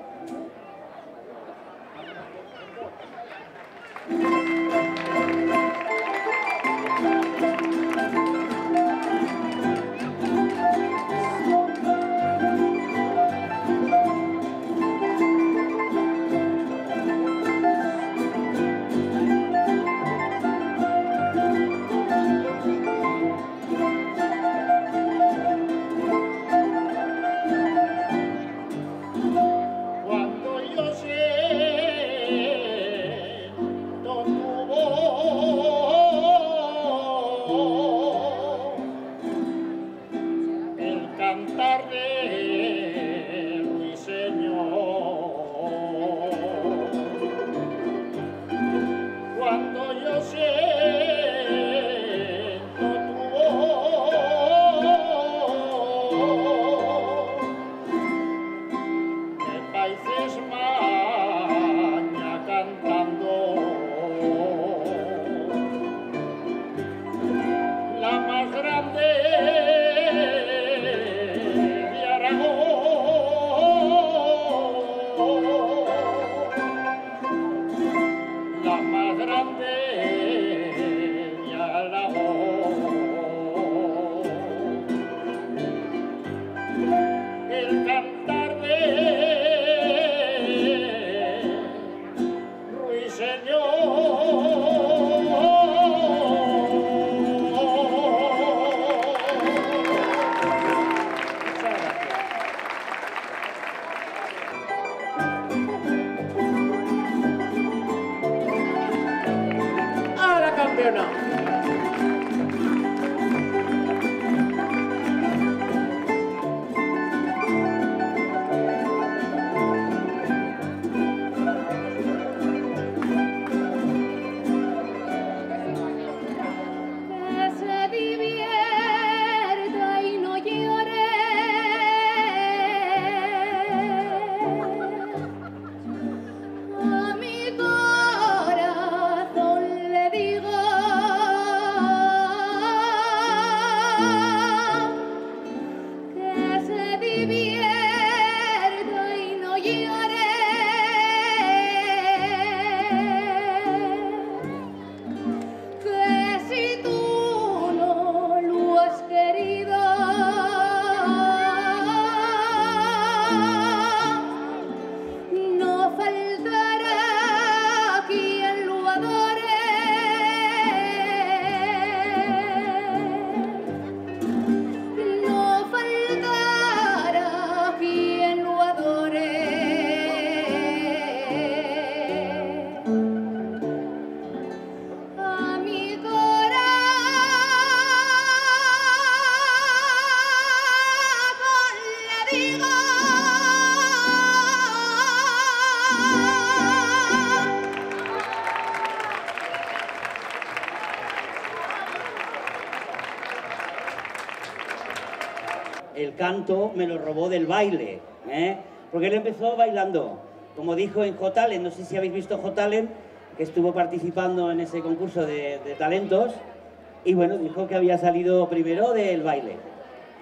El canto me lo robó del baile, porque él empezó bailando, como dijo en J-Talent. No sé si habéis visto J-Talent, que estuvo participando en ese concurso de talentos, y bueno, dijo que había salido primero del baile.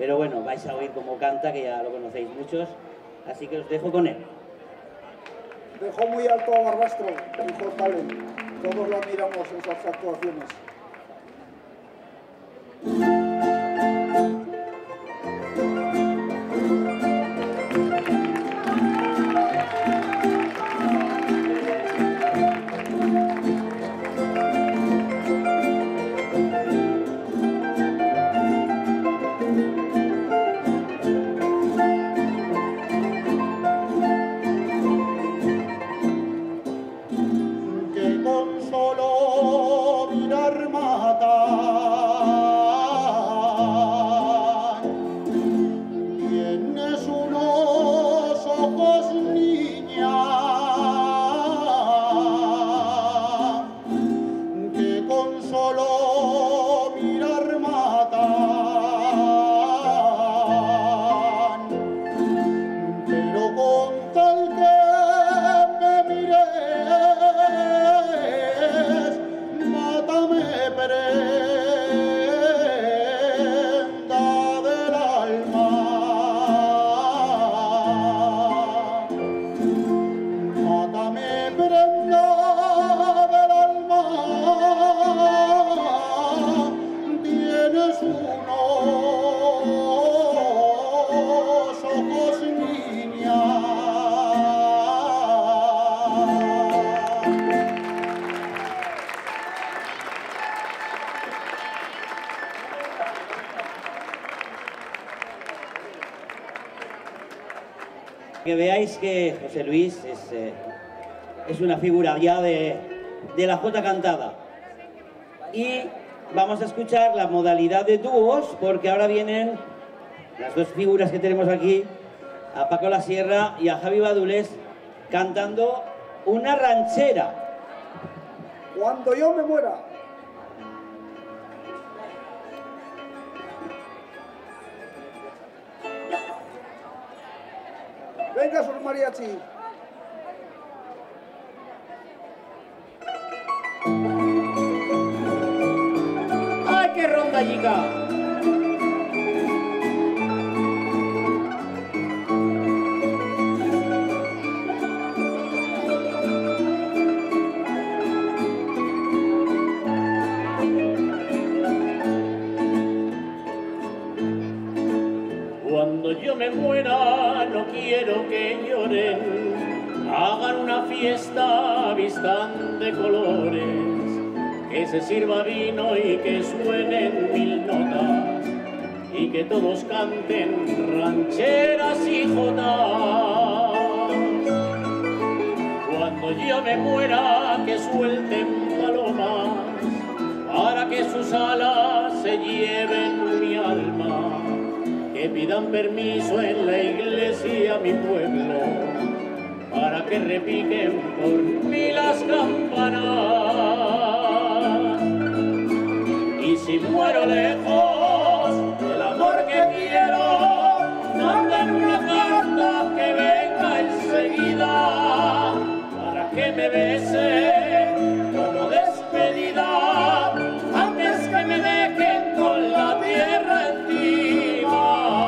pero bueno, vais a oír cómo canta, que ya lo conocéis muchos, así que os dejo con él. Dejó muy alto a Barbastro, dijo Talen. Todos lo admiramos en sus actuaciones. Que veáis que José Luis es una figura ya de la jota cantada. Y vamos a escuchar la modalidad de dúos, porque ahora vienen las dos figuras que tenemos aquí, a Paco La Sierra y a Javi Badules, cantando una ranchera. Cuando yo me muera. Venga, Sor Mariachi. ¡Ay, qué rondallica! Cuando yo me muera no quiero que lloren, hagan una fiesta, vistan de colores, que se sirva vino y que suenen 1000 notas, y que todos canten rancheras y jotas. Cuando yo me muera que suelten palomas, para que sus alas se lleven mi alma, que pidan permiso en la iglesia mi pueblo, para que repiquen por mí las campanas. Y si muero lejos del amor que quiero, manden una carta que venga enseguida, para que me bese como despedida, antes que me dejen con la tierra encima.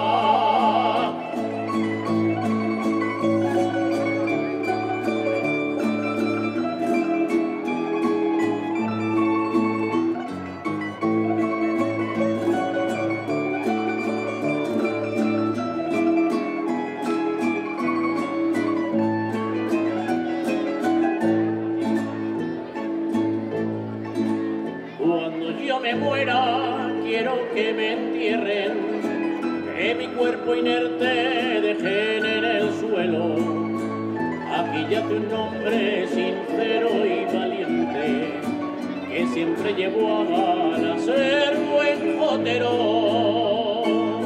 Cuando yo me muera quiero que me entierren, que mi cuerpo inerte dejen en el suelo. Aquí yace un hombre sincero y valiente, que siempre llevó a gala ser buen jotero.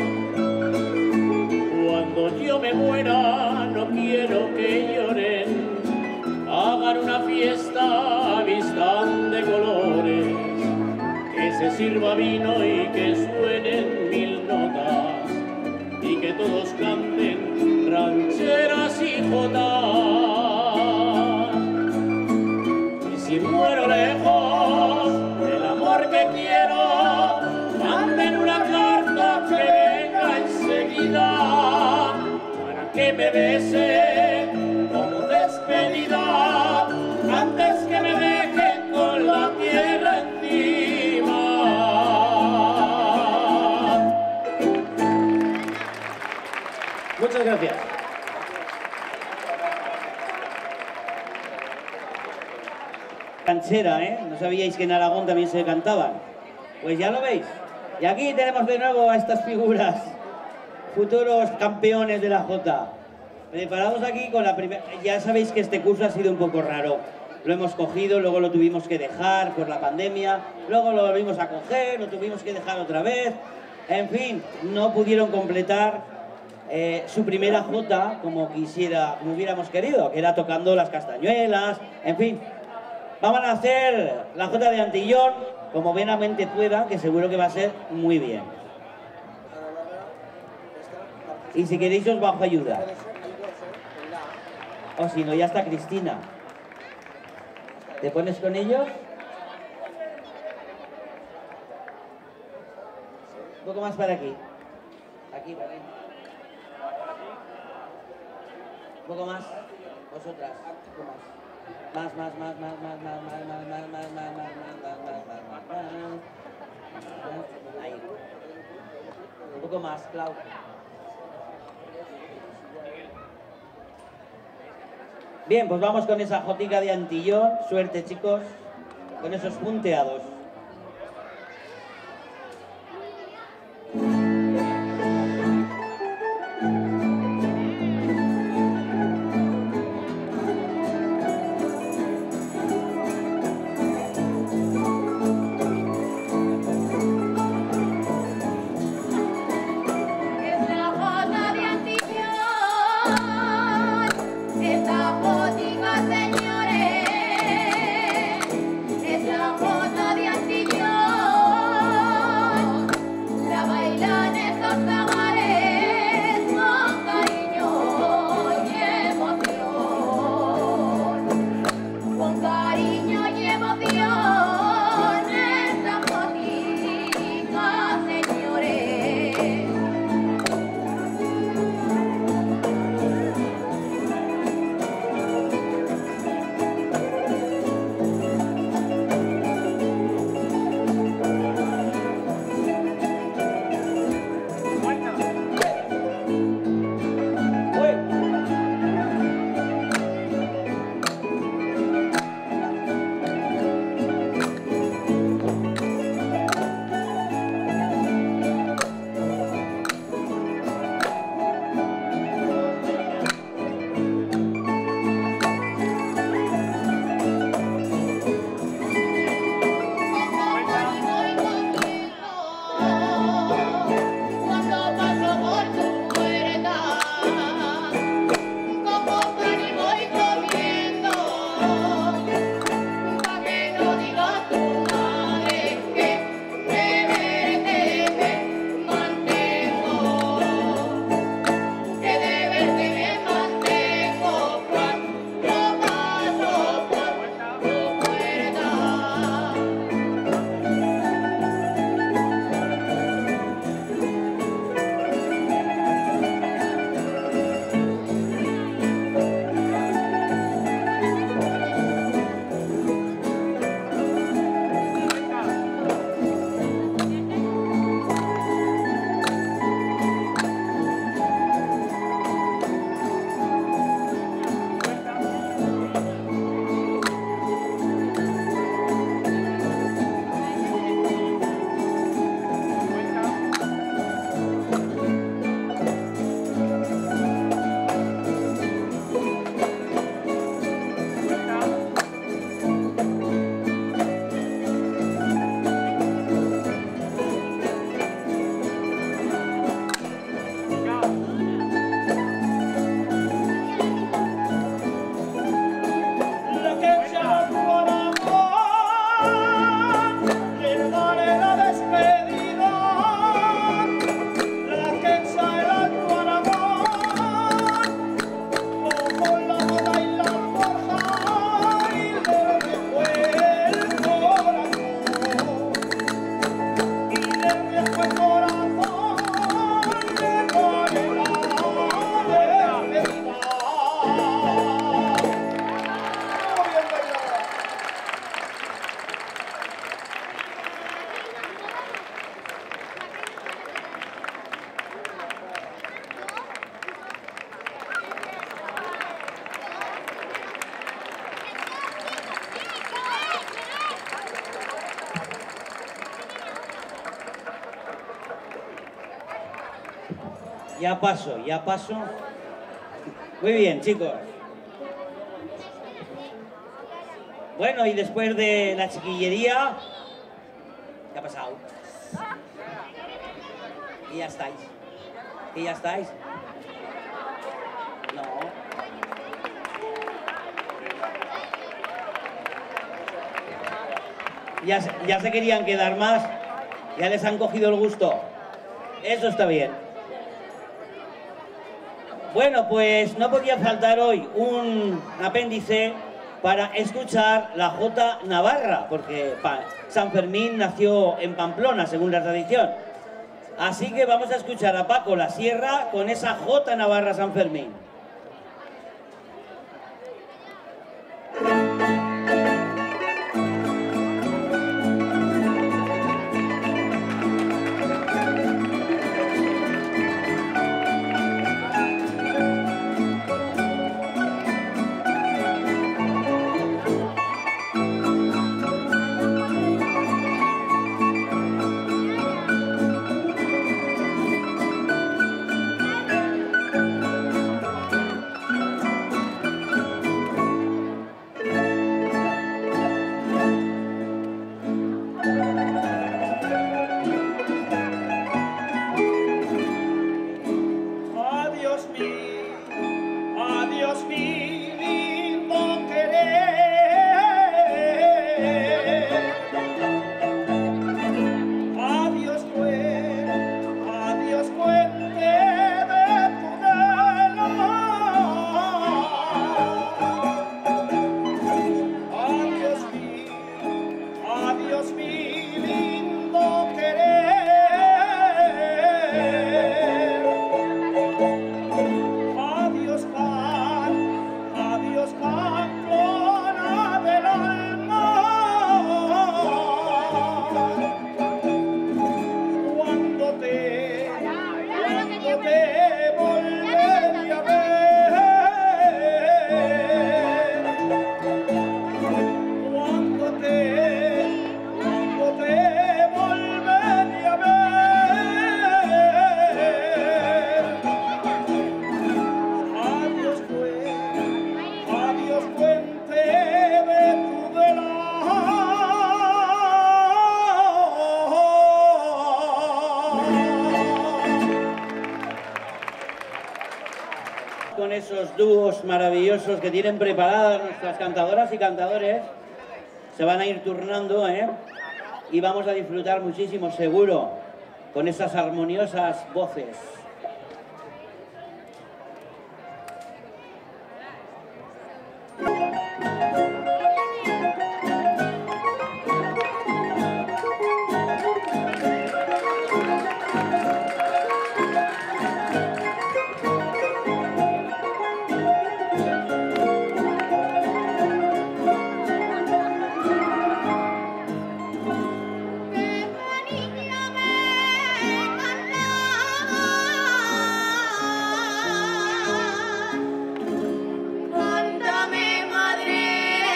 Cuando yo me muera no quiero que lloren, hagan una fiesta, vistan de colores, que se sirva vino y que suenen 1000 notas, y que todos canten rancheras y jotas. Y si muero lejos del amor que quiero, manden una carta que venga que me bese como despedida, antes que me dejen con la tierra encima. Muchas gracias. Canchera, ¿eh? No sabíais que en Aragón también se cantaban. Pues ya lo veis. Y aquí tenemos de nuevo a estas figuras, futuros campeones de la Jota. Preparados aquí con la primera... Ya sabéis que este curso ha sido un poco raro. Lo hemos cogido, luego lo tuvimos que dejar por la pandemia, luego lo volvimos a coger, lo tuvimos que dejar otra vez. En fin, no pudieron completar su primera Jota como hubiéramos querido, que era tocando las castañuelas, en fin. Vamos a hacer la Jota de Antillón, como buenamente pueda, que seguro que va a ser muy bien. Y si queréis os bajo ayuda. O si no, ya está Cristina. ¿Te pones con ellos? Un poco más para aquí. Aquí, para aquí. Un poco más. Vosotras. Un poco más. Más. Ahí. Un poco más, Clau. Bien, pues vamos con esa jotica de Antillón. Suerte, chicos, con esos punteados. Es la Jota de Ya paso, ya paso. Muy bien, chicos. Bueno, y después de la chiquillería, ¿qué ha pasado? Y ya estáis. ¿Y ya estáis? No. Ya se querían quedar más. Ya les han cogido el gusto. Eso está bien. Bueno, pues no podía faltar hoy un apéndice para escuchar la Jota Navarra, porque San Fermín nació en Pamplona, según la tradición. Así que vamos a escuchar a Paco La Sierra con esa Jota Navarra San Fermín. Con esos dúos maravillosos que tienen preparadas nuestras cantadoras y cantadores, se van a ir turnando, y vamos a disfrutar muchísimo, seguro, con esas armoniosas voces. Cántame, madre.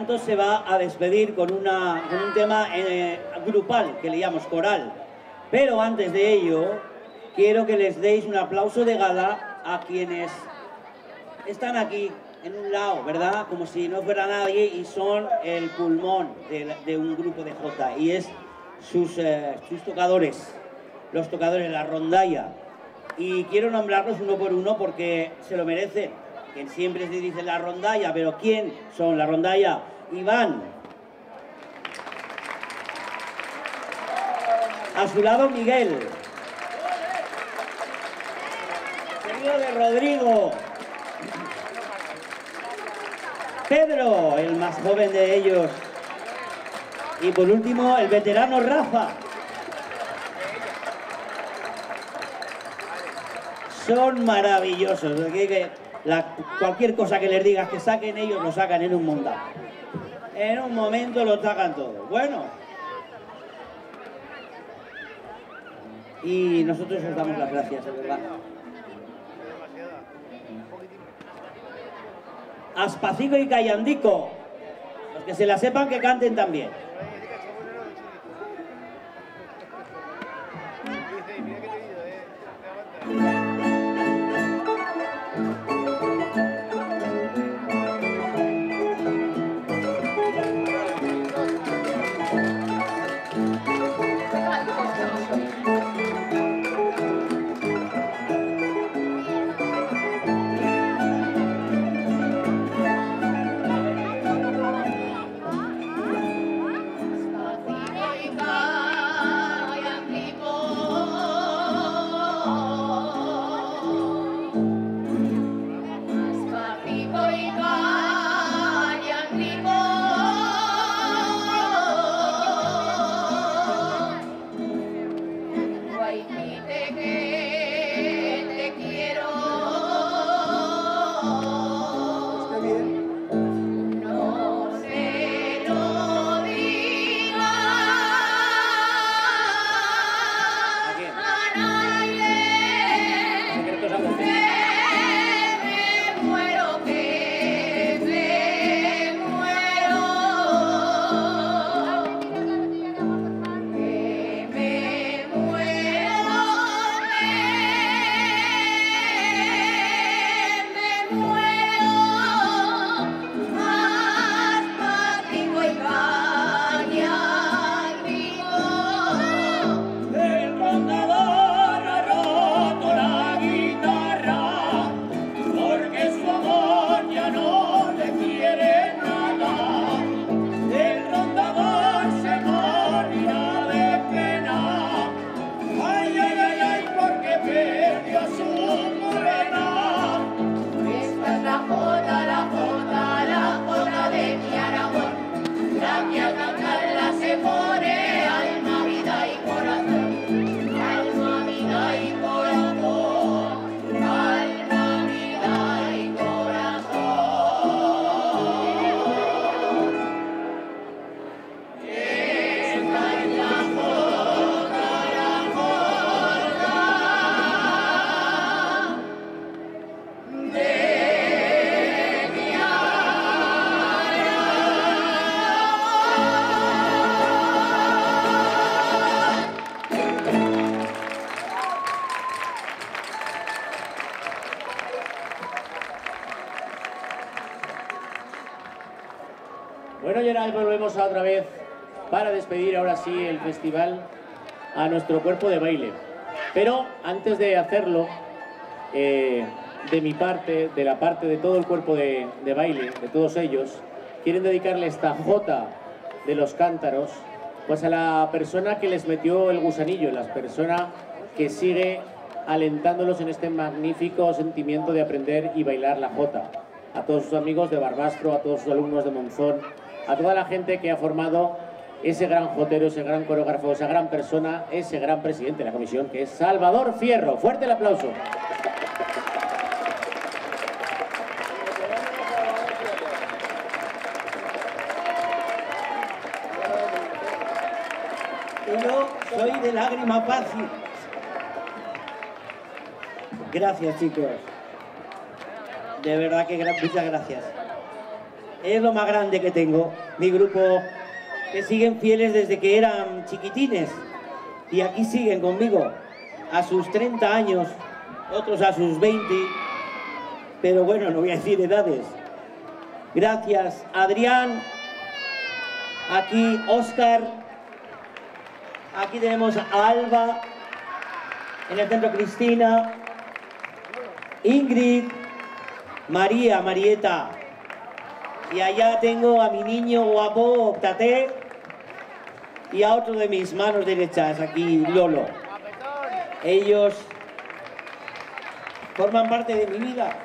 Se va a despedir con un tema grupal, que le llamamos coral. Pero antes de ello, quiero que les deis un aplauso de gala a quienes están aquí, en un lado, ¿verdad? Como si no fuera nadie, y son el pulmón de un grupo de Jota, y es sus tocadores, los tocadores, la rondalla. Y quiero nombrarlos uno por uno porque se lo merecen. Que siempre se dice la rondalla, pero ¿quién son la rondalla? Iván. A su lado Miguel. Seguido de Rodrigo. Pedro, el más joven de ellos. Y por último, el veterano Rafa. Son maravillosos. Cualquier cosa que les digas que saquen, ellos lo sacan en un montón. En un momento lo sacan todo. Bueno. Y nosotros os damos las gracias, de verdad. Aspacico y Callandico. Los que se la sepan que canten también. Bueno, Gerald, volvemos otra vez para despedir ahora sí el festival a nuestro cuerpo de baile. Pero antes de hacerlo, de mi parte, de la parte de todo el cuerpo de baile, de todos ellos, quieren dedicarle esta jota de los cántaros, pues a la persona que les metió el gusanillo, la persona que sigue alentándolos en este magnífico sentimiento de aprender y bailar la jota. A todos sus amigos de Barbastro, a todos sus alumnos de Monzón, a toda la gente que ha formado ese gran jotero, ese gran coreógrafo, esa gran persona, ese gran presidente de la comisión, que es Salvador Fierro. Fuerte el aplauso. Y yo soy de lágrima fácil. Gracias, chicos. De verdad que muchas gracias. Es lo más grande que tengo. Mi grupo que siguen fieles desde que eran chiquitines. Y aquí siguen conmigo. A sus 30 años, otros a sus 20. Pero bueno, no voy a decir edades. Gracias, Adrián. Aquí, Óscar. Aquí tenemos a Alba. En el centro, Cristina. Ingrid. María, Marieta. Y allá tengo a mi niño guapo, Tate. Y a otro de mis manos derechas, aquí, Lolo. Ellos forman parte de mi vida.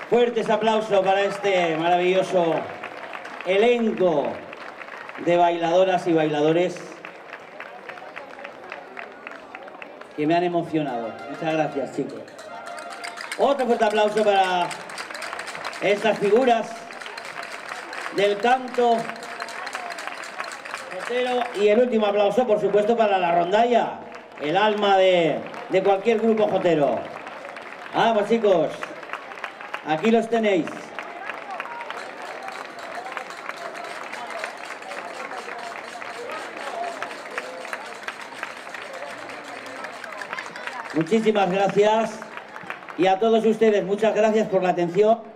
Fuertes aplausos para este maravilloso elenco de bailadoras y bailadores que me han emocionado. Muchas gracias, chicos. Otro fuerte aplauso para estas figuras del canto jotero. Y el último aplauso, por supuesto, para la rondalla, el alma de cualquier grupo jotero. Vamos, chicos, aquí los tenéis. Muchísimas gracias y a todos ustedes muchas gracias por la atención.